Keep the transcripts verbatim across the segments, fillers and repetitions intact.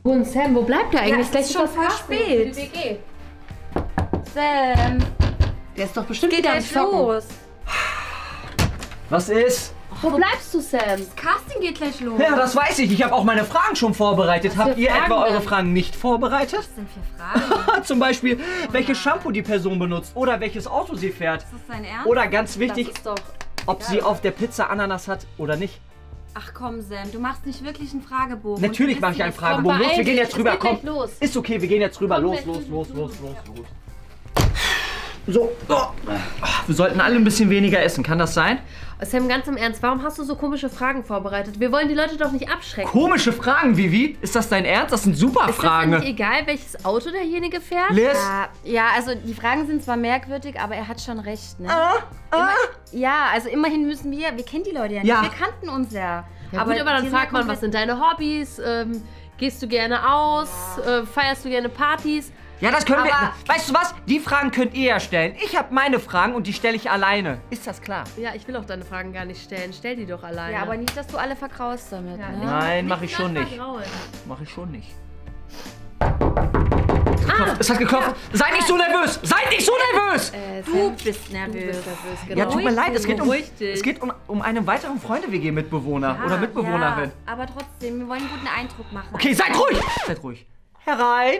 Und Sam, wo bleibt der eigentlich? Ja, es ist schon voll spät. W G. Sam, Der ist doch bestimmt geht wieder am gleich Zocken. los. Was ist? Wo bleibst du, Sam? Das Casting geht gleich los. Ja, das weiß ich. Ich habe auch meine Fragen schon vorbereitet. Was für Habt ihr Fragen etwa eure denn? Fragen nicht vorbereitet? Was sind für Fragen? Zum Beispiel, welches Shampoo die Person benutzt oder welches Auto sie fährt. Ist das dein Ernst? Oder ganz wichtig, Das ist doch... ob sie auf der Pizza Ananas hat oder nicht. Ach komm, Sam, du machst nicht wirklich einen Fragebogen. Natürlich Und mache ich einen wisst ihr, das Fragebogen. Los, wir beeil gehen dich, jetzt es rüber. geht Komm. gleich los. Ist okay, wir gehen jetzt rüber. Komm, Los, gleich los, los, los, los, los, los. los, los. So. Oh. Wir sollten alle ein bisschen weniger essen. Kann das sein? Sam, ganz im Ernst, warum hast du so komische Fragen vorbereitet? Wir wollen die Leute doch nicht abschrecken. Komische Fragen, Vivi. Ist das dein Ernst? Das sind super Ist das Fragen. denn nicht egal, welches Auto derjenige fährt? Liz? Ja, ja, also die Fragen sind zwar merkwürdig, aber er hat schon recht, ne? Ah, ah. Ja, also immerhin müssen wir, wir kennen die Leute ja nicht, Ja. wir kannten uns ja. Ja, aber, gut, aber dann die fragt man, sind was sind deine Hobbys? Ähm, gehst du gerne aus? Äh, feierst du gerne Partys? Ja, das können wir. Aber- Weißt du was? Die Fragen könnt ihr ja stellen. Ich habe meine Fragen und die stelle ich alleine. Ist das klar? Ja, ich will auch deine Fragen gar nicht stellen. Stell die doch alleine. Ja, aber nicht, dass du alle verkraust damit, Ja, ne? nicht- Nein, mach ich nicht schon gleich nicht. vergrauen. Mach ich schon nicht. Ah, es hat geklopft. Sei nicht so nervös! Sei nicht so nervös! Äh, Du Sam, bist du nervös. bist nervös, genau. Ja, tut mir leid, es geht um, Beruhig dich. es geht um, um einen weiteren Freunde-W G-Mitbewohner oder Mitbewohnerin. Ja, aber trotzdem, wir wollen einen guten Eindruck machen. Okay, seid ruhig! Seid ruhig. Herein!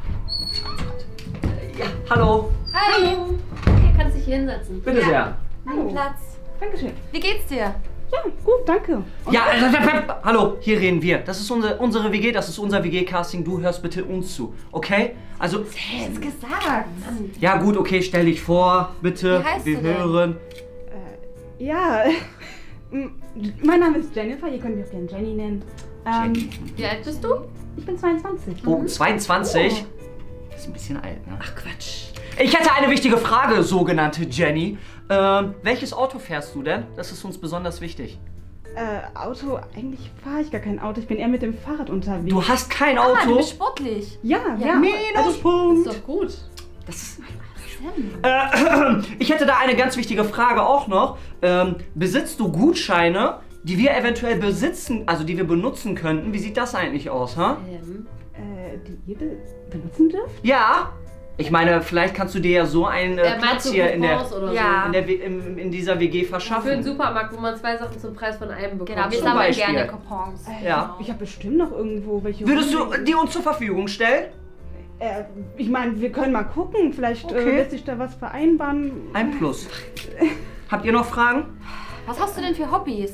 Ja, hallo. Hallo. Hier kannst du dich hier hinsetzen. Bitte sehr. Hallo. Platz. Dankeschön. Wie geht's dir? Ja, gut, danke. Und Ja, äh, äh, äh, hallo, hier reden wir. Das ist unsere, unsere W G, das ist unser W G-Casting. Du hörst bitte uns zu, okay? Also, Jetzt gesagt. ja gut, okay, stell dich vor, bitte. Wie heißt wir du denn? hören. ja, m, mein Name ist Jennifer, ihr könnt mich auch gerne Jenny nennen. Ähm, Wie alt bist du? ich bin zweiundzwanzig. Oh, zweiundzwanzig. Das ist ein bisschen alt, ne? Ach Quatsch. Ich hätte eine wichtige Frage, sogenannte Jenny. Ähm, welches Auto fährst du denn? Das ist uns besonders wichtig. Äh, Auto, eigentlich fahre ich gar kein Auto, ich bin eher mit dem Fahrrad unterwegs. Du hast kein Ah, du Auto? bist sportlich. Ja, ja. Minuspunkt. Ist doch gut. Das ist. Äh, ich hätte da eine ganz wichtige Frage auch noch. Ähm, besitzt du Gutscheine, die wir eventuell besitzen, also die wir benutzen könnten? Wie sieht das eigentlich aus, ha? Ähm, Äh, die ihr be benutzen dürft? Ja. Ich meine, vielleicht kannst du dir ja so einen äh, er meint Platz so hier in der, Coupons oder Ja. in, der, W- in, in dieser W G so. Für einen verschaffen. Supermarkt, wo man zwei Sachen zum Preis von einem bekommt. Genau, wir Zum sammeln Beispiel. gerne Coupons. Äh, Ja. Ich habe bestimmt noch irgendwo welche. Würdest du die uns zur Verfügung stellen? Äh, ich meine, wir können mal gucken, vielleicht Okay. äh, lässt sich da was vereinbaren. Ein Plus. Habt ihr noch Fragen? Was hast du denn für Hobbys?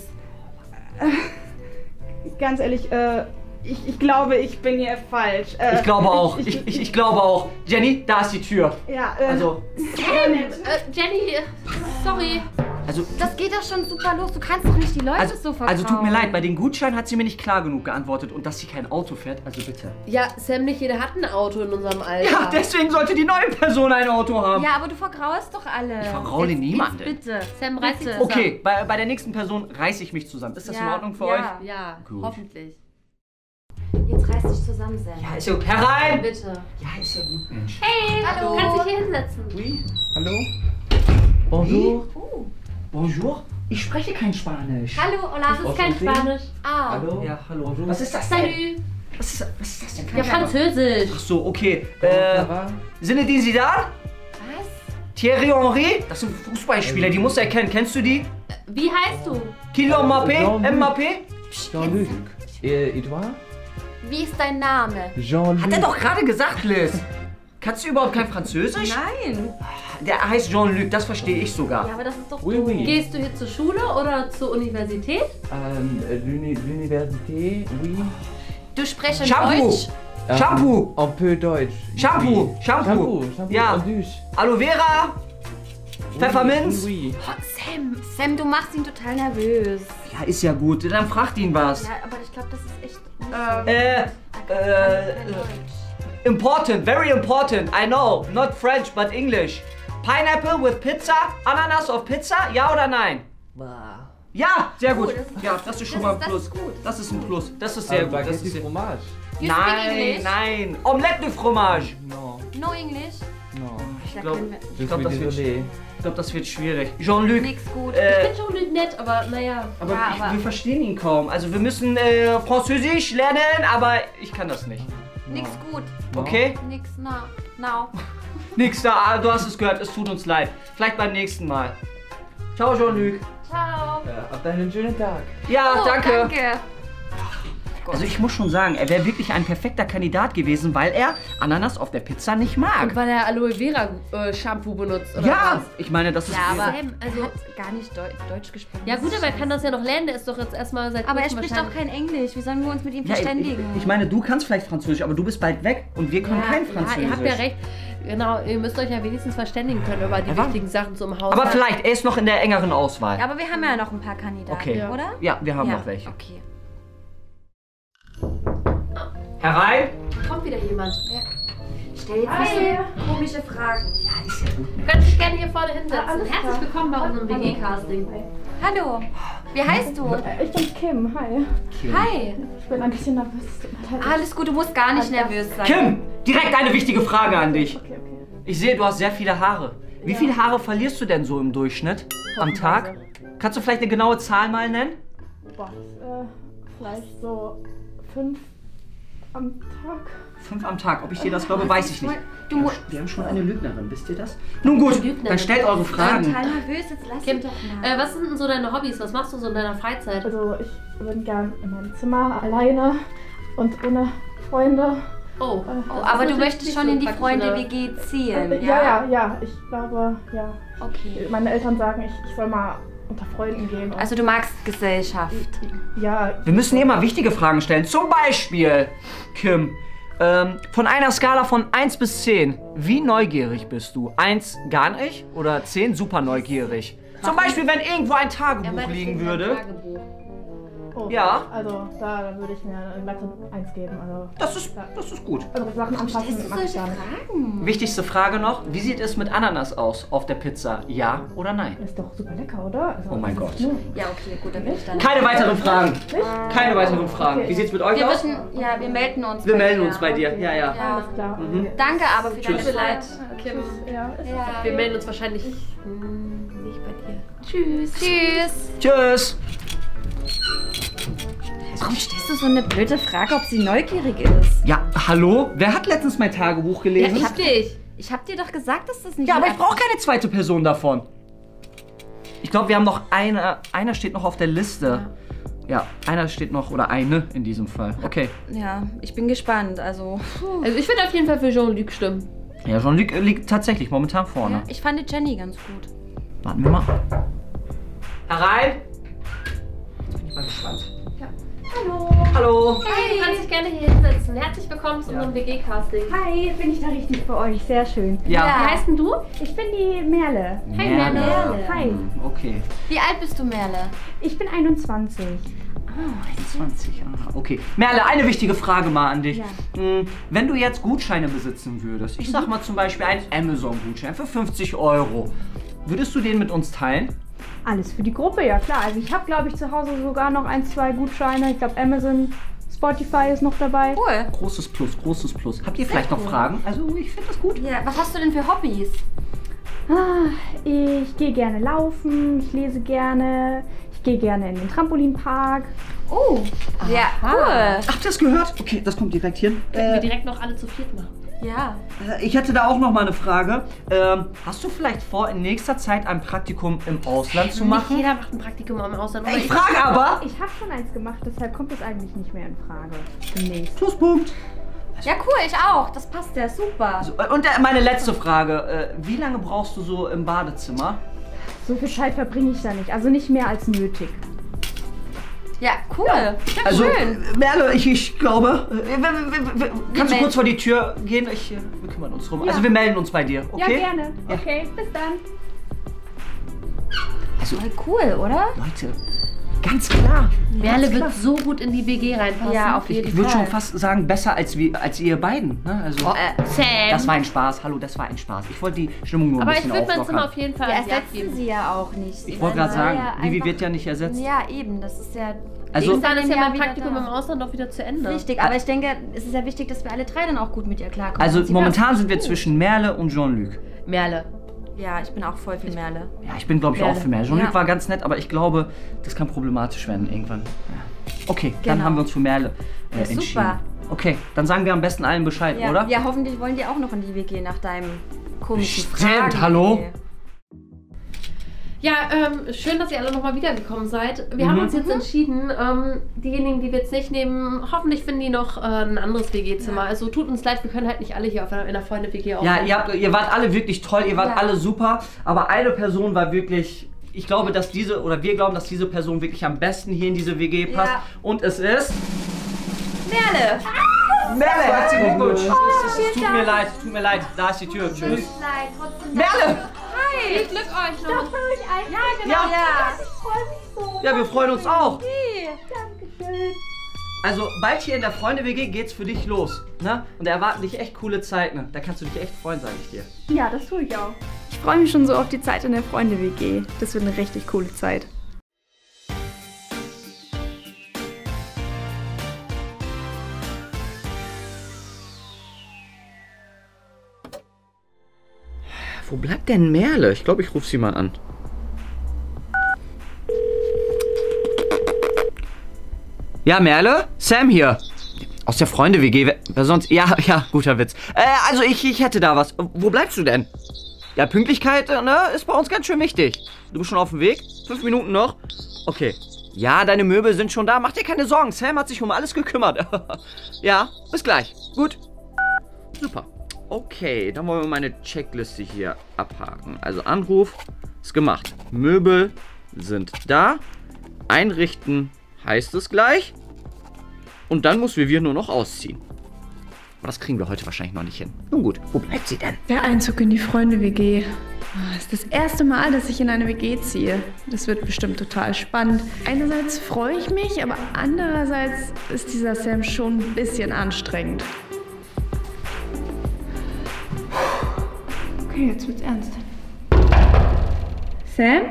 Ganz ehrlich, äh, ich, ich glaube, ich bin hier falsch. Äh, Ich glaube auch. Ich, Ich, ich, ich glaube auch. Jenny, da ist die Tür. ja, äh, Also, Äh, Jenny, sorry. also, Das geht doch schon super los. Du kannst doch nicht die Leute also, so vertrauen. also tut mir leid, bei den Gutscheinen hat sie mir nicht klar genug geantwortet und dass sie kein Auto fährt, also bitte. Ja, Sam, nicht jeder hat ein Auto in unserem Alter. Ja, deswegen sollte die neue Person ein Auto haben. Ja, aber du vergraust doch alle. Ich vergraule niemanden. bitte. Sam, reiß dich Bitte. zusammen. Okay, bei, bei der nächsten Person reiße ich mich zusammen. Ist das in Ja, Ordnung für ja. euch? Ja, Gut. hoffentlich. Jetzt reiß dich zusammen, Sam. Ja, ist ja gut. Herein! Bitte. Ja, ist ja gut, Mensch. Hey, Hallo. du kannst dich hier hinsetzen. Oui, hallo? Bonjour. Oh. Bonjour. Ich spreche kein Spanisch. Hallo, hola. Das ist kein Spanisch. Ah. Hallo? Ja, hallo. Was ist das denn? Salut. Was ist, was ist das denn? Kein Ja, Spanisch. Französisch. Ach so, okay. Ça Äh, va? Zinedine Zidane? Was? Thierry Henry? Das sind Fußballspieler, die musst du erkennen. Kennst du die? Wie heißt du? Kylian Mbappé? Jean-Luc. Mbappé? Jean-Luc. Et, et toi? Wie ist dein Name? Jean-Luc. Hat er doch gerade gesagt, Liz. Kannst du überhaupt kein Französisch? Nein. Der heißt Jean-Luc, das verstehe ich sogar. Ja, aber das ist doch Oui, doof. oui. Gehst du hier zur Schule oder zur Universität? Ähm, l'uni- l'université, oui. Du sprichst Shampoo! Deutsch? Ähm, Shampoo! Un peu Deutsch. Shampoo! Oui. Shampoo! Shampoo, Shampoo. Ja. En douche. Aloe Vera! Pfefferminz? Oui, oui. Oh, Sam, Sam, du machst ihn total nervös. Ja, ist ja gut. Dann fragt ihn was. Ja, aber ich glaube, das ist echt nicht Äh, so. äh, Kein Deutsch. important, very important. I know, not French, but English. Pineapple with pizza? Ananas auf Pizza? Ja oder nein? Ja, sehr gut. Oh, das ist- Ja, das ist schon das mal ist- ein das Plus. ist gut. Das ist ein Plus. Das ist sehr Euh, gut. Das baguette ist et sehr... fromage. You speak Nein, English? nein. Omelette de fromage. Non, No English? non. Ich Da glaube, können wir Je glaub, suis das wird- désolé. ich glaub, das wird schwierig. Jean-Luc, nix gut. äh, Ich bin schon nicht nett, aber naja. aber, Ja, ich, aber- wir verstehen ihn kaum. Also wir müssen äh, Französisch lernen, aber ich kann das nicht. Nix gut. Okay? Nix, na, now. Nix da, du hast es gehört, es tut uns leid. Vielleicht beim nächsten Mal. Ciao, Jean-Luc. Ciao. Ja, habt einen schönen Tag. Ja, Oh, danke. danke. Also ich muss schon sagen, er wäre wirklich ein perfekter Kandidat gewesen, weil er Ananas auf der Pizza nicht Und mag. weil er Aloe Vera äh, Shampoo benutzt, oder Ja, was? ich meine, das ist... Ja, aber Sam, also also- er hat gar nicht Deu Deutsch gesprochen. Ja Das gut, ist aber er kann scheiße. das ja noch lernen. Der ist doch jetzt erstmal seit Aber er kurzem spricht auch wahrscheinlich- kein Englisch. Wie sollen wir uns mit ihm Ja, ich, ich, verständigen? ich meine, du kannst vielleicht Französisch, aber du bist bald weg und wir können Ja, kein ja, Französisch. ihr habt ja recht. Genau, ihr müsst euch ja wenigstens verständigen können über die Ja, wa- wichtigen Sachen zum Haus. Aber vielleicht, er ist noch in der engeren Auswahl. Ja, aber wir haben ja noch ein paar Kandidaten, Okay. Ja. oder? Ja, wir haben ja. noch welche. Okay. Herein! kommt wieder jemand. Stell jetzt nicht so komische Fragen. Du kannst dich gerne hier vorne hinsetzen. alles Herzlich klar. willkommen bei unserem W G-Casting. Hallo. Wie heißt du? Ich bin Kim, hi. Hi. Ich bin ein bisschen nervös. Tut mir leid. Alles gut, du musst gar nicht nervös sein. Kim, direkt eine wichtige Frage an dich. Okay, okay. Ich sehe, du hast sehr viele Haare. Wie viele Haare verlierst du denn so im Durchschnitt am Tag? Kannst du vielleicht eine genaue Zahl mal nennen? Boah, äh, vielleicht so fünf am Tag. Fünf am Tag. Ob ich dir das glaube, weiß ich nicht. Du musst. Wir haben schon eine Lügnerin, wisst ihr das? Nun gut, Lügnerin. dann stellt eure Ich bin Fragen. total nervös, jetzt lass Kim, mich doch mal. äh, was sind denn so deine Hobbys? Was machst du so in deiner Freizeit? Also ich bin gern in meinem Zimmer alleine und ohne Freunde. Oh, Oh, das ist aber du natürlich möchtest nicht schon so in die praktisch, Freunde-W oder? G Äh, ziehen, ja, ja, ja. Ich glaube, ja. Okay. Meine Eltern sagen, ich, ich soll mal unter Freunden gehen. Und Also du magst Gesellschaft. ja. Wir müssen hier mal wichtige Fragen stellen. Zum Beispiel, Kim, ähm, von einer Skala von eins bis zehn, wie neugierig bist du? eins gar nicht oder zehn super neugierig? Zum Beispiel, wenn irgendwo ein Er Tagebuch meint, es liegen ist ein würde. Tagebuch. Oh, Ja. Also da, da würde ich mir eine glatte eins geben. Also, Das ist, das ist gut. also Sachen anfassen Stellst du mag ich solche gar nicht. Fragen? Wichtigste Frage noch, wie sieht es mit Ananas aus auf der Pizza? Ja oder nein? Ist doch super lecker, oder? Also, Oh mein das ist Gott. nur- Ja, okay, gut, dann bin ich dann. Keine weiteren Fragen. Nicht? Keine weiteren Fragen. Okay. Wie sieht's mit euch Wir aus? müssen, ja, wir melden uns. Wir bei melden dir. uns bei dir. Ja, ja. Ja. Alles klar. Mhm. Okay. Danke aber für deine Tschüss. Zeit. Kim, Ja, ist Ja. wir melden uns wahrscheinlich hm, nicht bei dir. Tschüss. Tschüss. Tschüss. Warum stellst du so eine blöde Frage, ob sie neugierig ist? Ja, hallo? Wer hat letztens mein Tagebuch Ja, gelesen? ich hab dich. Ich hab dir doch gesagt, dass das nicht. Ja, aber mit ich brauche keine zweite Person davon. Ich glaube, wir haben noch eine. Einer steht noch auf der Liste. Ja, einer steht noch, oder eine in diesem Fall. Okay. Ja, ich bin gespannt. Also, puh. Also ich würde auf jeden Fall für Jean-Luc stimmen. Ja, Jean-Luc liegt tatsächlich momentan vorne. Ja, ich fand die Jenny ganz gut. Warten wir mal. Herein! Jetzt bin ich mal gespannt. Hallo. Hallo! Hey, du kannst dich gerne hier hinsetzen. Herzlich willkommen zu unserem W G-Casting. Hi, bin ich da richtig bei euch? Sehr schön. Ja. Wie heißt denn du? Ich bin die Merle. Hey, Merle. Hi, Okay. Wie alt bist du, Merle? ich bin einundzwanzig. zwanzig, aha, okay. Merle, eine wichtige Frage mal an dich. Ja. Hm, Wenn du jetzt Gutscheine besitzen würdest, ich sag mal zum Beispiel einen Amazon-Gutschein für fünfzig Euro, würdest du den mit uns teilen? Alles für die Gruppe, ja klar. Also ich habe, glaube ich, zu Hause sogar noch ein, zwei Gutscheine. Ich glaube, Amazon, Spotify ist noch dabei. Cool. Großes Plus, großes Plus. Habt ihr vielleicht noch Fragen? Also ich finde das gut. Ja, was hast du denn für Hobbys? Ah, ich gehe gerne laufen, ich lese gerne, ich gehe gerne in den Trampolinpark. Oh, ja, cool. Habt ihr das gehört? Okay, das kommt direkt hier. Können wir Äh, direkt noch alle zu viert machen. Ja. ich hätte da auch noch mal eine Frage. Ähm, hast du vielleicht vor, in nächster Zeit ein Praktikum im Ausland zu Nicht machen? jeder macht ein Praktikum im Ausland. oder Ich frage aber. Ich habe schon eins gemacht, deshalb kommt es eigentlich nicht mehr in Frage. Demnächst. Pluspunkt. Ja, cool, ich auch. Das passt ja super. So, und äh, meine letzte Frage. Äh, wie lange brauchst du so im Badezimmer? So viel Zeit verbringe ich da nicht, also nicht mehr als nötig. Ja, cool. Ja, Also, schön. äh, Merle, ich, ich glaube. Äh, wir, wir, wir, wir, kannst du melden- kurz vor die Tür gehen? Ich, äh, wir kümmern uns drum. Ja. Also, wir melden uns bei dir, okay? Ja, gerne. Ja. Okay, bis dann. Also, Voll cool, oder? Leute, ganz klar. Merle Ganz klar. wird so gut in die W G reinpassen. Ja, auf Ich, jeden ich würde Fall. schon fast sagen, besser als, wir, als ihr beiden. Ne? Also, Äh, Sam. das war ein Spaß. Hallo, das war ein Spaß. Ich wollte die Stimmung nur ein Aber ich bisschen würde mein auflockern. Zimmer auf jeden Fall Wir an sie ersetzen abgeben. sie ja auch nicht. Ich wollte gerade Weil sagen, ja Vivi einfach- wird ja nicht ersetzt. Ja, eben. Das ist ja. Also- Bis dann ist ja Jahr mein wieder Praktikum da. im Ausland auch wieder zu Ende. Richtig, aber ich denke, es ist ja wichtig, dass wir alle drei dann auch gut mit ihr klarkommen. Also Und sie momentan passt sind wir gut. zwischen Merle und Jean-Luc. Merle. Ja, ich bin auch voll für Merle. Ja, ich bin glaube ich auch Merle. für Merle. Jean-Luc Ja. war ganz nett, aber ich glaube, das kann problematisch werden irgendwann. Ja. Okay, dann Genau. haben wir uns für Merle äh, Ja, entschieden. super. Okay, dann sagen wir am besten allen Bescheid, Ja, oder? ja, hoffentlich wollen die auch noch in die W G nach deinem komischen Stimmt, Fragen. hallo? Ja, ähm, schön, dass ihr alle nochmal wiedergekommen seid. Wir Mhm. haben uns jetzt entschieden, ähm, diejenigen, die wir jetzt nicht nehmen, hoffentlich finden die noch äh, ein anderes W G-Zimmer. Also tut uns leid, wir können halt nicht alle hier auf einer, in einer Freunde-W G Ja, aufnehmen. ihr, habt, ihr wart alle wirklich toll, ihr wart Ja. alle super, aber eine Person war wirklich, ich glaube, dass diese, oder wir glauben, dass diese Person wirklich am besten hier in diese W G passt. Ja. Und es ist... Merle! Merle, herzlichen Glückwunsch. es, es, es tut Dank. mir leid, es tut mir leid, da ist die Tür, tschüss. Leid, trotzdem. Merle! Hi! Viel Glück euch noch! Ja, genau. Ja. Ja. Ich freue mich so. Ja, wir freuen uns auch. Dankeschön. Also bald hier in der Freunde-W G geht's für dich los, ne? Und da erwarten dich echt coole Zeiten. Da kannst du dich echt freuen, sage ich dir. Ja, das tue ich auch. Ich freue mich schon so auf die Zeit in der Freunde-W G. Das wird eine richtig coole Zeit. Wo bleibt denn Merle? Ich glaube, ich rufe sie mal an. Ja, Merle? Sam hier. Aus der Freunde-W G. Wer, wer sonst? Ja, ja, guter Witz. Äh, also ich, ich hätte da was. Wo bleibst du denn? Ja, Pünktlichkeit, ne, ist bei uns ganz schön wichtig. Du bist schon auf dem Weg? Fünf Minuten noch? Okay. Ja, deine Möbel sind schon da. Mach dir keine Sorgen. Sam hat sich um alles gekümmert. Ja, bis gleich. Gut. Super. Okay, dann wollen wir meine Checkliste hier abhaken. Also Anruf ist gemacht. Möbel sind da. Einrichten heißt es gleich. Und dann muss wir nur noch ausziehen. Aber das kriegen wir heute wahrscheinlich noch nicht hin. Nun gut, wo bleibt sie denn? Der Einzug in die Freunde-W G. Das ist das erste Mal, dass ich in eine W G ziehe. Das wird bestimmt total spannend. Einerseits freue ich mich, aber andererseits ist dieser Sam schon ein bisschen anstrengend. Okay, jetzt wird's ernst. Sam?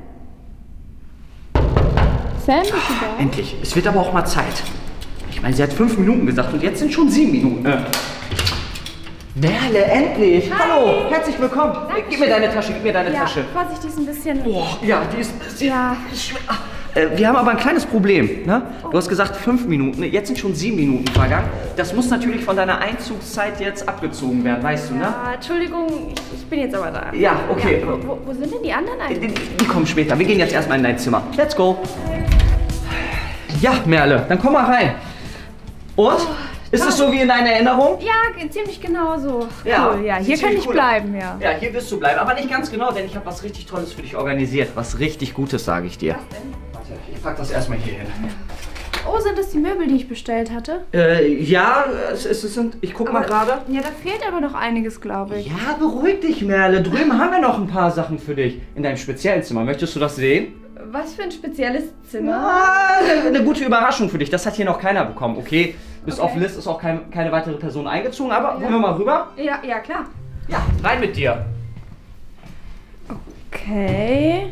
Sam, bist du da? Endlich. Es wird aber auch mal Zeit. Ich meine, sie hat fünf Minuten gesagt und jetzt sind schon sieben Minuten. Äh. Merle, endlich! Hi. Hallo, herzlich willkommen. Gib mir deine Tasche, gib mir deine Ja, Tasche. Vorsicht, die ist ein bisschen... Boah, ja, die ist... Sie, Ja. Äh, wir haben aber ein kleines Problem. Ne? Du hast gesagt fünf Minuten, jetzt sind schon sieben Minuten vergangen. Das muss natürlich von deiner Einzugszeit jetzt abgezogen werden, weißt du, ne? Ah, Entschuldigung, ich, ich bin jetzt aber da. Ja, okay. Ja, wo, wo, wo sind denn die anderen Die, eigentlich? die, die kommen später. Wir gehen jetzt erstmal in dein Zimmer. Let's go. Ja, Merle, dann komm mal rein. Und? Ist es so wie in deiner Erinnerung? Ja, ge- ziemlich genau so. Ja, Cool, ja. sieht Hier kann ziemlich ich cool bleiben, ja. Ja, hier wirst du bleiben. Aber nicht ganz genau, denn ich habe was richtig Tolles für dich organisiert. Was richtig Gutes, sage ich dir. Was denn? Warte, ich pack das erstmal hier hin. Oh, sind das die Möbel, die ich bestellt hatte? Äh, ja, es, es sind... Ich guck mal Aber- gerade. Ja, da fehlt aber noch einiges, glaube ich. Ja, beruhig dich, Merle. Drüben haben wir noch ein paar Sachen für dich. In deinem speziellen Zimmer. Möchtest du das sehen? Was für ein spezielles Zimmer. Ah, eine gute Überraschung für dich. Das hat hier noch keiner bekommen, okay? Bis Okay. auf Liz ist auch kein, keine weitere Person eingezogen. Aber wollen wir mal rüber? Ja, ja, klar. Ja, rein mit dir. Okay.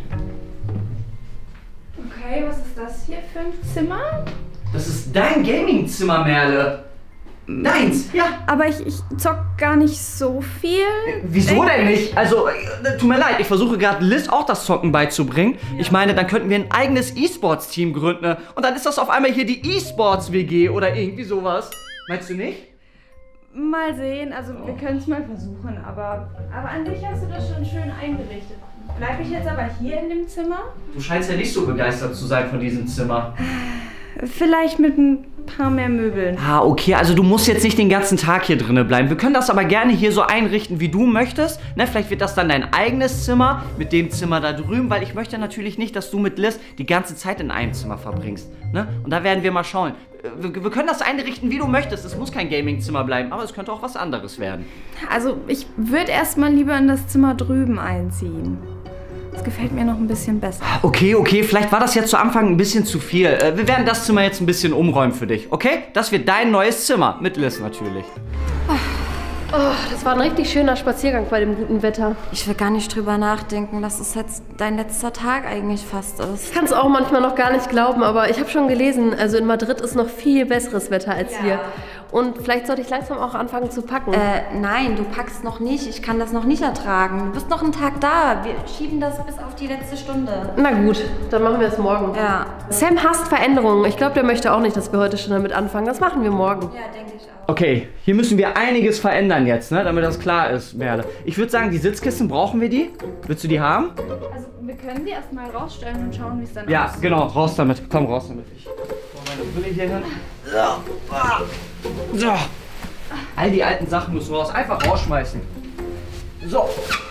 Okay, was ist das hier für ein Zimmer? Das ist dein Gaming-Zimmer, Merle. Deins, ja. Aber ich, ich zock gar nicht so viel. Wieso denn nicht? Also, äh, tut mir leid, ich versuche gerade Liz auch das Zocken beizubringen. Ich meine, dann könnten wir ein eigenes E-Sports-Team gründen. Und dann ist das auf einmal hier die E-Sports-W G oder irgendwie sowas. Meinst du nicht? Mal sehen, also wir können es mal versuchen, aber, aber an sich hast du das schon schön eingerichtet. Bleibe ich jetzt aber hier in dem Zimmer? Du scheinst ja nicht so begeistert zu sein von diesem Zimmer. Vielleicht mit ein paar mehr Möbeln. Ah, okay, also du musst jetzt nicht den ganzen Tag hier drinnen bleiben. Wir können das aber gerne hier so einrichten, wie du möchtest. Ne, vielleicht wird das dann dein eigenes Zimmer mit dem Zimmer da drüben, weil ich möchte natürlich nicht, dass du mit Liz die ganze Zeit in einem Zimmer verbringst. Ne? Und da werden wir mal schauen. Wir, wir können das einrichten, wie du möchtest. Es muss kein Gaming-Zimmer bleiben, aber es könnte auch was anderes werden. Also ich würde erstmal lieber in das Zimmer drüben einziehen. Das gefällt mir noch ein bisschen besser. Okay, okay, vielleicht war das jetzt zu Anfang ein bisschen zu viel. Äh, wir werden das Zimmer jetzt ein bisschen umräumen für dich, okay? Das wird dein neues Zimmer, mit Liz natürlich. Oh, das war ein richtig schöner Spaziergang bei dem guten Wetter. Ich will gar nicht drüber nachdenken. Das ist jetzt dein letzter Tag eigentlich fast. Das Ich kann es auch manchmal noch gar nicht glauben, aber ich habe schon gelesen, also in Madrid ist noch viel besseres Wetter als hier. Und vielleicht sollte ich langsam auch anfangen zu packen. Äh, nein, du packst noch nicht. Ich kann das noch nicht ertragen. Du bist noch einen Tag da. Wir schieben das bis auf die letzte Stunde. Na gut, dann machen wir es morgen. Ja. Sam hasst Veränderungen. Ich glaube, der möchte auch nicht, dass wir heute schon damit anfangen. Das machen wir morgen. Ja, denke ich auch. Okay, hier müssen wir einiges verändern jetzt, ne, damit das klar ist, Merle. Ich würde sagen, die Sitzkissen, brauchen wir die? Willst du die haben? Also, wir können die erstmal rausstellen und schauen, wie es dann Ja, aussieht. genau, raus damit. Komm, raus damit. Ich hol meine Brille hier hin. So. So. All die alten Sachen müssen raus. Einfach rausschmeißen. So.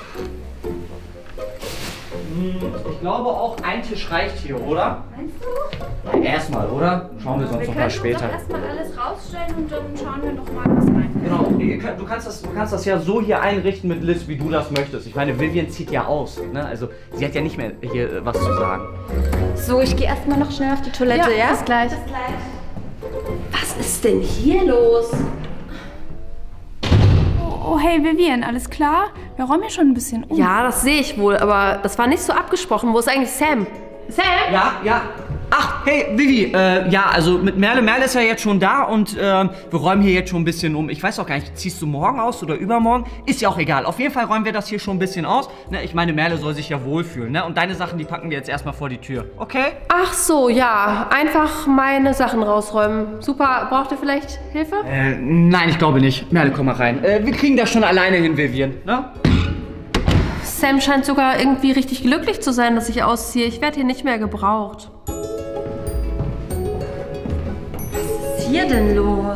Hm, ich glaube auch, ein Tisch reicht hier, oder? Meinst du? Ja, erstmal, oder? Schauen wir sonst Wir noch mal können später. doch erstmal alles rausstellen und dann schauen wir noch mal, was rein. Genau, ihr könnt- du kannst, das, du kannst das ja so hier einrichten mit Liz, wie du das möchtest. Ich meine, Vivian zieht ja aus. Ne? Also, sie hat ja nicht mehr hier äh, was zu sagen. So, ich gehe erstmal noch schnell auf die Toilette, ja? bis gleich. Bis gleich. Was ist denn hier los? Oh, hey Vivian, alles klar? Wir räumen ja schon ein bisschen um. Ja, das sehe ich wohl, aber das war nicht so abgesprochen. Wo ist eigentlich Sam? Sam? Ja, ja. Ach, hey, Vivi, äh, ja, also mit Merle, Merle ist ja jetzt schon da und äh, wir räumen hier jetzt schon ein bisschen um. Ich weiß auch gar nicht, ziehst du morgen aus oder übermorgen? Ist ja auch egal. Auf jeden Fall räumen wir das hier schon ein bisschen aus. Ne, ich meine, Merle soll sich ja wohlfühlen, ne? Und deine Sachen, die packen wir jetzt erstmal vor die Tür, okay? Ach so, ja. Einfach meine Sachen rausräumen. Super. Braucht ihr vielleicht Hilfe? Äh, nein, ich glaube nicht. Merle, komm mal rein. Äh, wir kriegen das schon alleine hin, Vivian, ne? Sam scheint sogar irgendwie richtig glücklich zu sein, dass ich ausziehe. Ich werde hier nicht mehr gebraucht. Was ist hier denn los?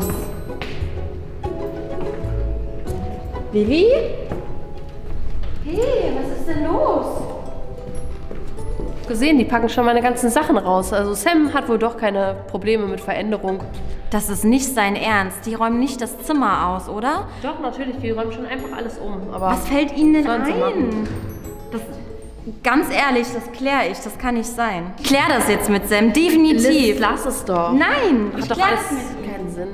Vivi? Hey, was ist denn los? Gesehen, die packen schon meine ganzen Sachen raus. Also Sam hat wohl doch keine Probleme mit Veränderung. Das ist nicht sein Ernst. Die räumen nicht das Zimmer aus, oder? Doch, natürlich, die räumen schon einfach alles um. Aber Was fällt ihnen denn sollen sie ein? machen. Das, ganz ehrlich, das kläre ich. Das kann nicht sein. Klär das jetzt mit Sam, definitiv. Liz, lass es doch. Nein, ich Hat doch klär alles das mit. keinen Sinn.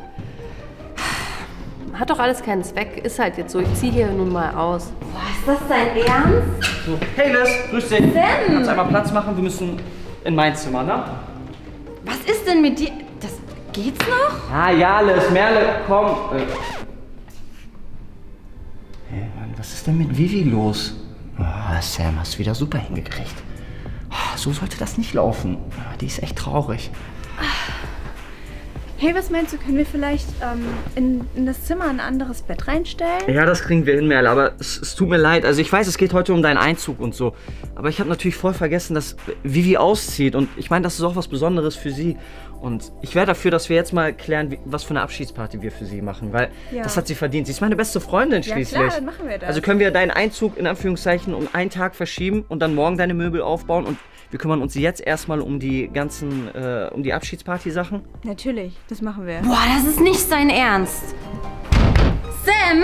Hat doch alles keinen Zweck. Ist halt jetzt so. Ich ziehe hier nun mal aus. Boah, ist das dein Ernst? So. Hey Liz, grüß dich. Sam! Kannst einmal Platz machen? Wir müssen in mein Zimmer, ne? Was ist denn mit dir? Das geht's noch? Ah ja, Liz, Merle, komm. Äh. Hey Mann, was ist denn mit Vivi los? Oh, Sam, hast wieder super hingekriegt. Oh, so sollte das nicht laufen. Oh, die ist echt traurig. Hey, was meinst du, können wir vielleicht ähm, in, in das Zimmer ein anderes Bett reinstellen? Ja, das kriegen wir hin, Merle, aber es, es tut mir leid. Also ich weiß, es geht heute um deinen Einzug und so. Aber ich habe natürlich voll vergessen, dass Vivi auszieht. Und ich meine, das ist auch was Besonderes für sie. Und ich wäre dafür, dass wir jetzt mal klären, wie, was für eine Abschiedsparty wir für sie machen. Weil Ja. das hat sie verdient. Sie ist meine beste Freundin Ja, schließlich. klar, dann machen wir das. Also können wir deinen Einzug in Anführungszeichen um einen Tag verschieben und dann morgen deine Möbel aufbauen. Und wir kümmern uns jetzt erstmal um die ganzen, äh, um die Abschiedsparty-Sachen. Natürlich, das machen wir. Boah, das ist nicht sein Ernst. Sam?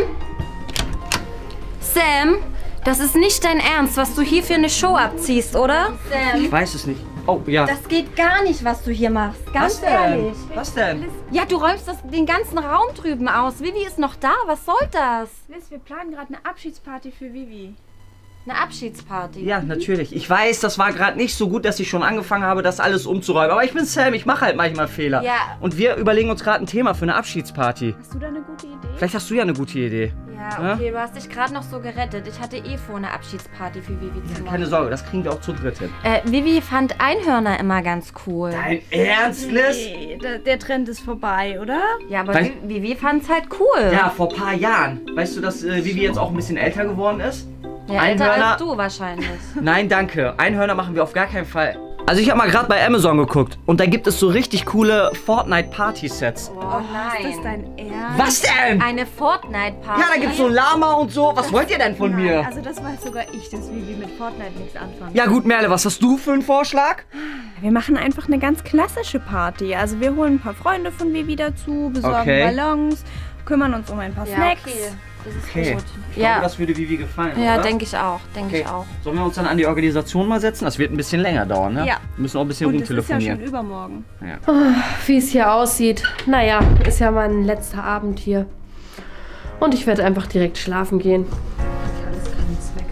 Sam? Das ist nicht dein Ernst, was du hier für eine Show abziehst, oder? Sam? Ich weiß es nicht. Oh, ja. Das geht gar nicht, was du hier machst. Ganz was denn? ehrlich. Was denn? Ja, du räumst das, den ganzen Raum drüben aus. Vivi ist noch da. Was soll das? Liz, wir planen gerade eine Abschiedsparty für Vivi. Eine Abschiedsparty. Ja, natürlich. Ich weiß, das war gerade nicht so gut, dass ich schon angefangen habe, das alles umzuräumen. Aber ich bin Sam, ich mache halt manchmal Fehler. Ja. Und wir überlegen uns gerade ein Thema für eine Abschiedsparty. Hast du da eine gute Idee? Vielleicht hast du ja eine gute Idee. Ja, okay, du hast dich gerade noch so gerettet. Ich hatte eh vor, eine Abschiedsparty für Vivi zu machen. Keine Sorge, das kriegen wir auch zu dritt hin. Äh, Vivi fand Einhörner immer ganz cool. Dein Ernst, Liz? Nee, der, der Trend ist vorbei, oder? Ja, aber Weißt- Vi- Vivi fand's halt cool. Ja, vor ein paar Jahren. Weißt du, dass äh, Vivi jetzt auch ein bisschen älter geworden ist? Ja, älter Einhörner- als du wahrscheinlich. Nein, danke. Einhörner machen wir auf gar keinen Fall. Also ich habe mal gerade bei Amazon geguckt und da gibt es so richtig coole Fortnite-Party-Sets. Oh Ist das nein. dein Ernst? Was denn? Eine Fortnite-Party? Ja, da gibt's so Lama und so. Was wollt ihr denn von Nein, mir? also das weiß sogar ich, dass Vivi mit Fortnite nichts anfangen. Ja gut, Merle, was hast du für einen Vorschlag? Wir machen einfach eine ganz klassische Party. Also wir holen ein paar Freunde von Vivi dazu, besorgen Okay. Ballons, kümmern uns um ein paar Ja, Snacks. okay. Das ist Okay. gut. Ich glaube, Ja, das würde Vivi gefallen, ja oder? denke ich auch. Denke Okay. ich auch. Sollen wir uns dann an die Organisation mal setzen? Das wird ein bisschen länger dauern, ne? Ja. Wir müssen auch ein bisschen Und es ist ja rumtelefonieren. schon übermorgen. Wie es hier aussieht. Naja, ist ja mein letzter Abend hier. Und ich werde einfach direkt schlafen gehen. Hat alles keinen Zweck.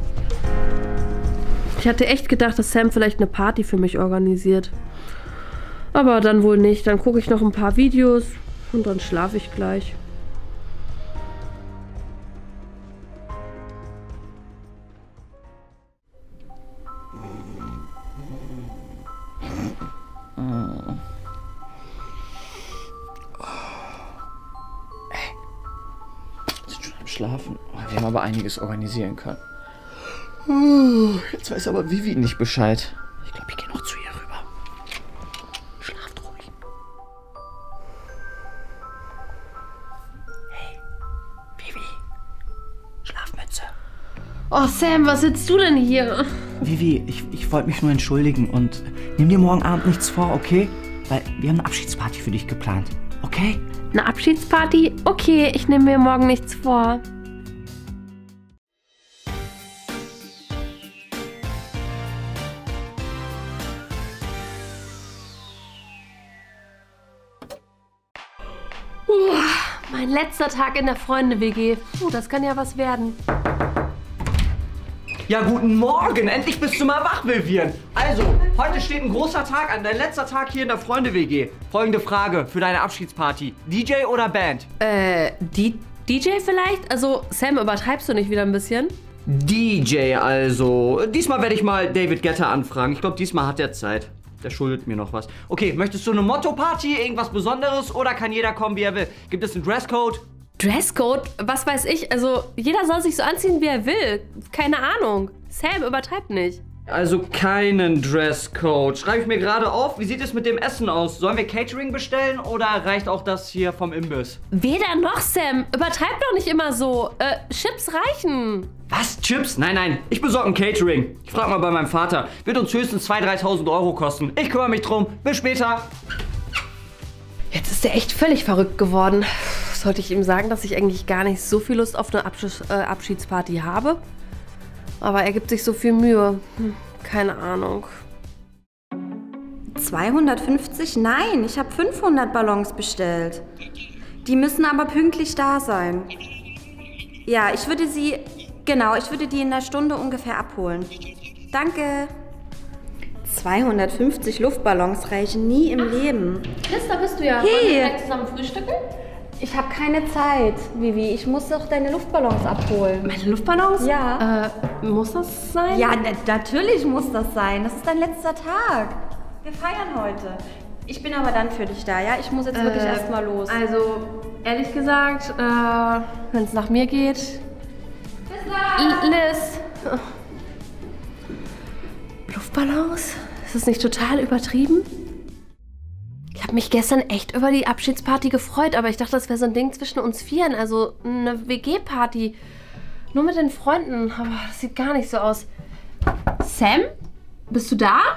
Ich hatte echt gedacht, dass Sam vielleicht eine Party für mich organisiert. Aber dann wohl nicht. Dann gucke ich noch ein paar Videos. Und dann schlafe ich gleich. Schlafen. Wir haben aber einiges organisieren können. Jetzt weiß aber Vivi nicht Bescheid. Ich glaube, ich gehe noch zu ihr rüber. Schlaft ruhig. Hey, Vivi. Schlafmütze. Oh Sam, was sitzt du denn hier? Vivi, ich, ich wollte mich nur entschuldigen und nimm dir morgen Abend nichts vor, okay? Weil wir haben eine Abschiedsparty für dich geplant, okay? Eine Abschiedsparty? Okay, ich nehme mir morgen nichts vor. Uh, mein letzter Tag in der Freunde-W G. Puh, das kann ja was werden. Ja, guten Morgen. Endlich bist du mal wach, Vivian. Also, heute steht ein großer Tag an. Dein letzter Tag hier in der Freunde-W G. Folgende Frage für deine Abschiedsparty. D J oder Band? Äh, D J vielleicht? Also, Sam, übertreibst du nicht wieder ein bisschen? D J also. Diesmal werde ich mal David Guetta anfragen. Ich glaube, diesmal hat er Zeit. Der schuldet mir noch was. Okay, möchtest du eine Motto-Party, irgendwas Besonderes oder kann jeder kommen, wie er will? Gibt es einen Dresscode? Dresscode? Was weiß ich? Also, jeder soll sich so anziehen, wie er will. Keine Ahnung. Sam, übertreib nicht. Also keinen Dresscode. Schreibe ich mir gerade auf. Wie sieht es mit dem Essen aus? Sollen wir Catering bestellen oder reicht auch das hier vom Imbiss? Weder noch, Sam. Übertreib doch nicht immer so. Äh, Chips reichen. Was? Chips? Nein, nein. Ich besorge ein Catering. Ich frage mal bei meinem Vater. Wird uns höchstens zweitausend, dreitausend Euro kosten. Ich kümmere mich drum. Bis später. Jetzt ist er echt völlig verrückt geworden. Sollte ich ihm sagen, dass ich eigentlich gar nicht so viel Lust auf eine Abschieds äh, Abschiedsparty habe? Aber er gibt sich so viel Mühe. Hm, keine Ahnung. zweihundertfünfzig? Nein, ich habe fünfhundert Ballons bestellt. Die müssen aber pünktlich da sein. Ja, ich würde sie... Genau, ich würde die in einer Stunde ungefähr abholen. Danke. zweihundertfünfzig Luftballons reichen nie im Leben. Chris, da bist du ja. Hey. Wollen wir vielleicht zusammen frühstücken? Ich habe keine Zeit, Vivi. Ich muss doch deine Luftballons abholen. Meine Luftballons? Ja. Äh, muss das sein? Ja, na, natürlich muss das sein. Das ist dein letzter Tag. Wir feiern heute. Ich bin aber dann für dich da, ja? Ich muss jetzt wirklich Äh, erst mal los. Also, ehrlich gesagt, äh, wenn es nach mir geht... L- Liz! Luftballons? Ist das nicht total übertrieben? Ich habe mich gestern echt über die Abschiedsparty gefreut, aber ich dachte, das wäre so ein Ding zwischen uns Vieren, also eine W G-Party. Nur mit den Freunden, aber das sieht gar nicht so aus. Sam? Bist du da?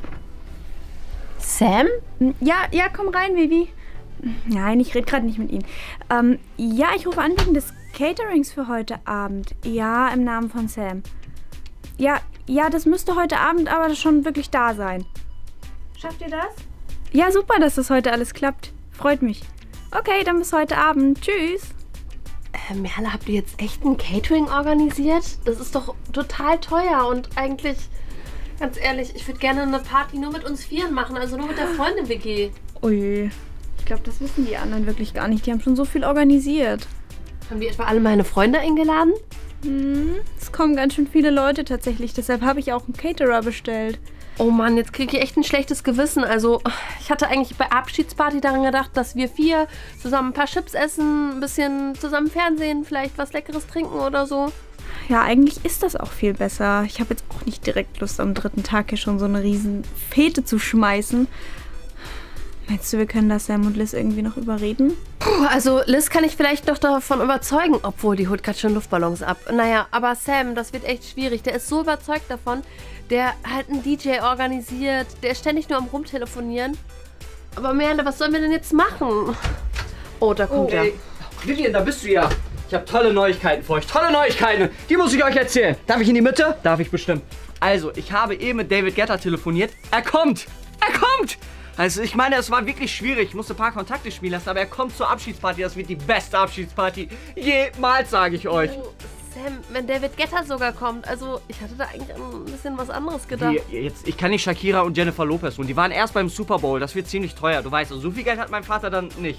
Sam? Ja, ja, komm rein, Vivi. Nein, ich rede gerade nicht mit Ihnen. Ähm, ja, ich rufe an wegen des Caterings für heute Abend. Ja, im Namen von Sam. Ja, ja, das müsste heute Abend aber schon wirklich da sein. Schafft ihr das? Ja, super, dass das heute alles klappt. Freut mich. Okay, dann bis heute Abend. Tschüss. Äh, Merle, habt ihr jetzt echt ein Catering organisiert? Das ist doch total teuer und eigentlich, ganz ehrlich, ich würde gerne eine Party nur mit uns Vieren machen, also nur mit der Freundin-W G. Ui, ich glaube, das wissen die anderen wirklich gar nicht. Die haben schon so viel organisiert. Haben die etwa alle meine Freunde eingeladen? Hm, es kommen ganz schön viele Leute tatsächlich. Deshalb habe ich auch einen Caterer bestellt. Oh Mann, jetzt kriege ich echt ein schlechtes Gewissen. Also, ich hatte eigentlich bei Abschiedsparty daran gedacht, dass wir vier zusammen ein paar Chips essen, ein bisschen zusammen Fernsehen, vielleicht was Leckeres trinken oder so. Ja, eigentlich ist das auch viel besser. Ich habe jetzt auch nicht direkt Lust, am dritten Tag hier schon so eine riesen Fete zu schmeißen. Meinst du, wir können das Sam und Liz irgendwie noch überreden? Puh, also Liz kann ich vielleicht noch davon überzeugen, obwohl die holt gerade schon Luftballons ab. Naja, aber Sam, das wird echt schwierig. Der ist so überzeugt davon, der halt einen D J organisiert, der ist ständig nur am Rumtelefonieren. Aber Merle, was sollen wir denn jetzt machen? Oh, da kommt Oh, er. ey. Vivian, da bist du ja. Ich habe tolle Neuigkeiten für euch. Tolle Neuigkeiten. Die muss ich euch erzählen. Darf ich in die Mitte? Darf ich bestimmt. Also, ich habe eben mit David Guetta telefoniert. Er kommt. Er kommt. Also, ich meine, es war wirklich schwierig. Ich musste ein paar Kontakte spielen lassen, aber er kommt zur Abschiedsparty. Das wird die beste Abschiedsparty jemals, sage ich euch. Oh, Sam, wenn David Guetta sogar kommt, also ich hatte da eigentlich an ein bisschen was anderes gedacht. Wie, jetzt, ich kann nicht Shakira und Jennifer Lopez holen. Die waren erst beim Super Bowl. Das wird ziemlich teuer. Du weißt, so viel Geld hat mein Vater dann nicht.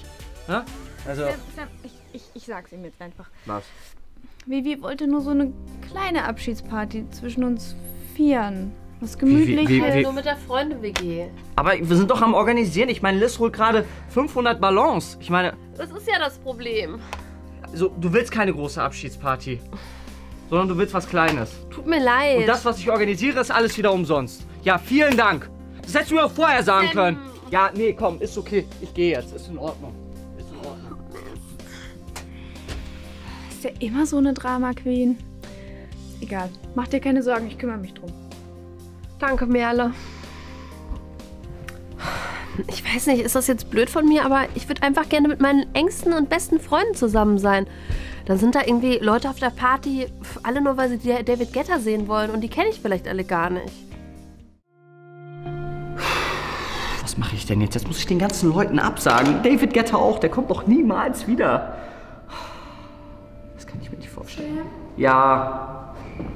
Ne? Also. Sam, Sam, ich, ich, ich sag's ihm jetzt einfach. Was? Vivi wollte nur so eine kleine Abschiedsparty zwischen uns Vieren. Was Gemütliches. Wie- wie- wie- Nur mit der Freunde-W G. Aber wir sind doch am Organisieren. Ich meine, Liz holt gerade fünfhundert Ballons. Ich meine, Das ist ja das Problem. so, du willst keine große Abschiedsparty. Sondern du willst was Kleines. Tut mir leid. Und das, was ich organisiere, ist alles wieder umsonst. Ja, vielen Dank. Das hättest du mir auch vorher sagen Ähm. können. Ja, nee, komm, ist okay. Ich gehe jetzt. Ist in Ordnung. Ist in Ordnung. Ist ja immer so eine Drama-Queen. Egal, mach dir keine Sorgen, ich kümmere mich drum. Danke, Merle. Ich weiß nicht, ist das jetzt blöd von mir, aber ich würde einfach gerne mit meinen engsten und besten Freunden zusammen sein. Dann sind da irgendwie Leute auf der Party, alle nur, weil sie David Guetta sehen wollen und die kenne ich vielleicht alle gar nicht. Was mache ich denn jetzt? Jetzt muss ich den ganzen Leuten absagen. David Guetta auch, der kommt doch niemals wieder. Das kann ich mir nicht vorstellen. Ja.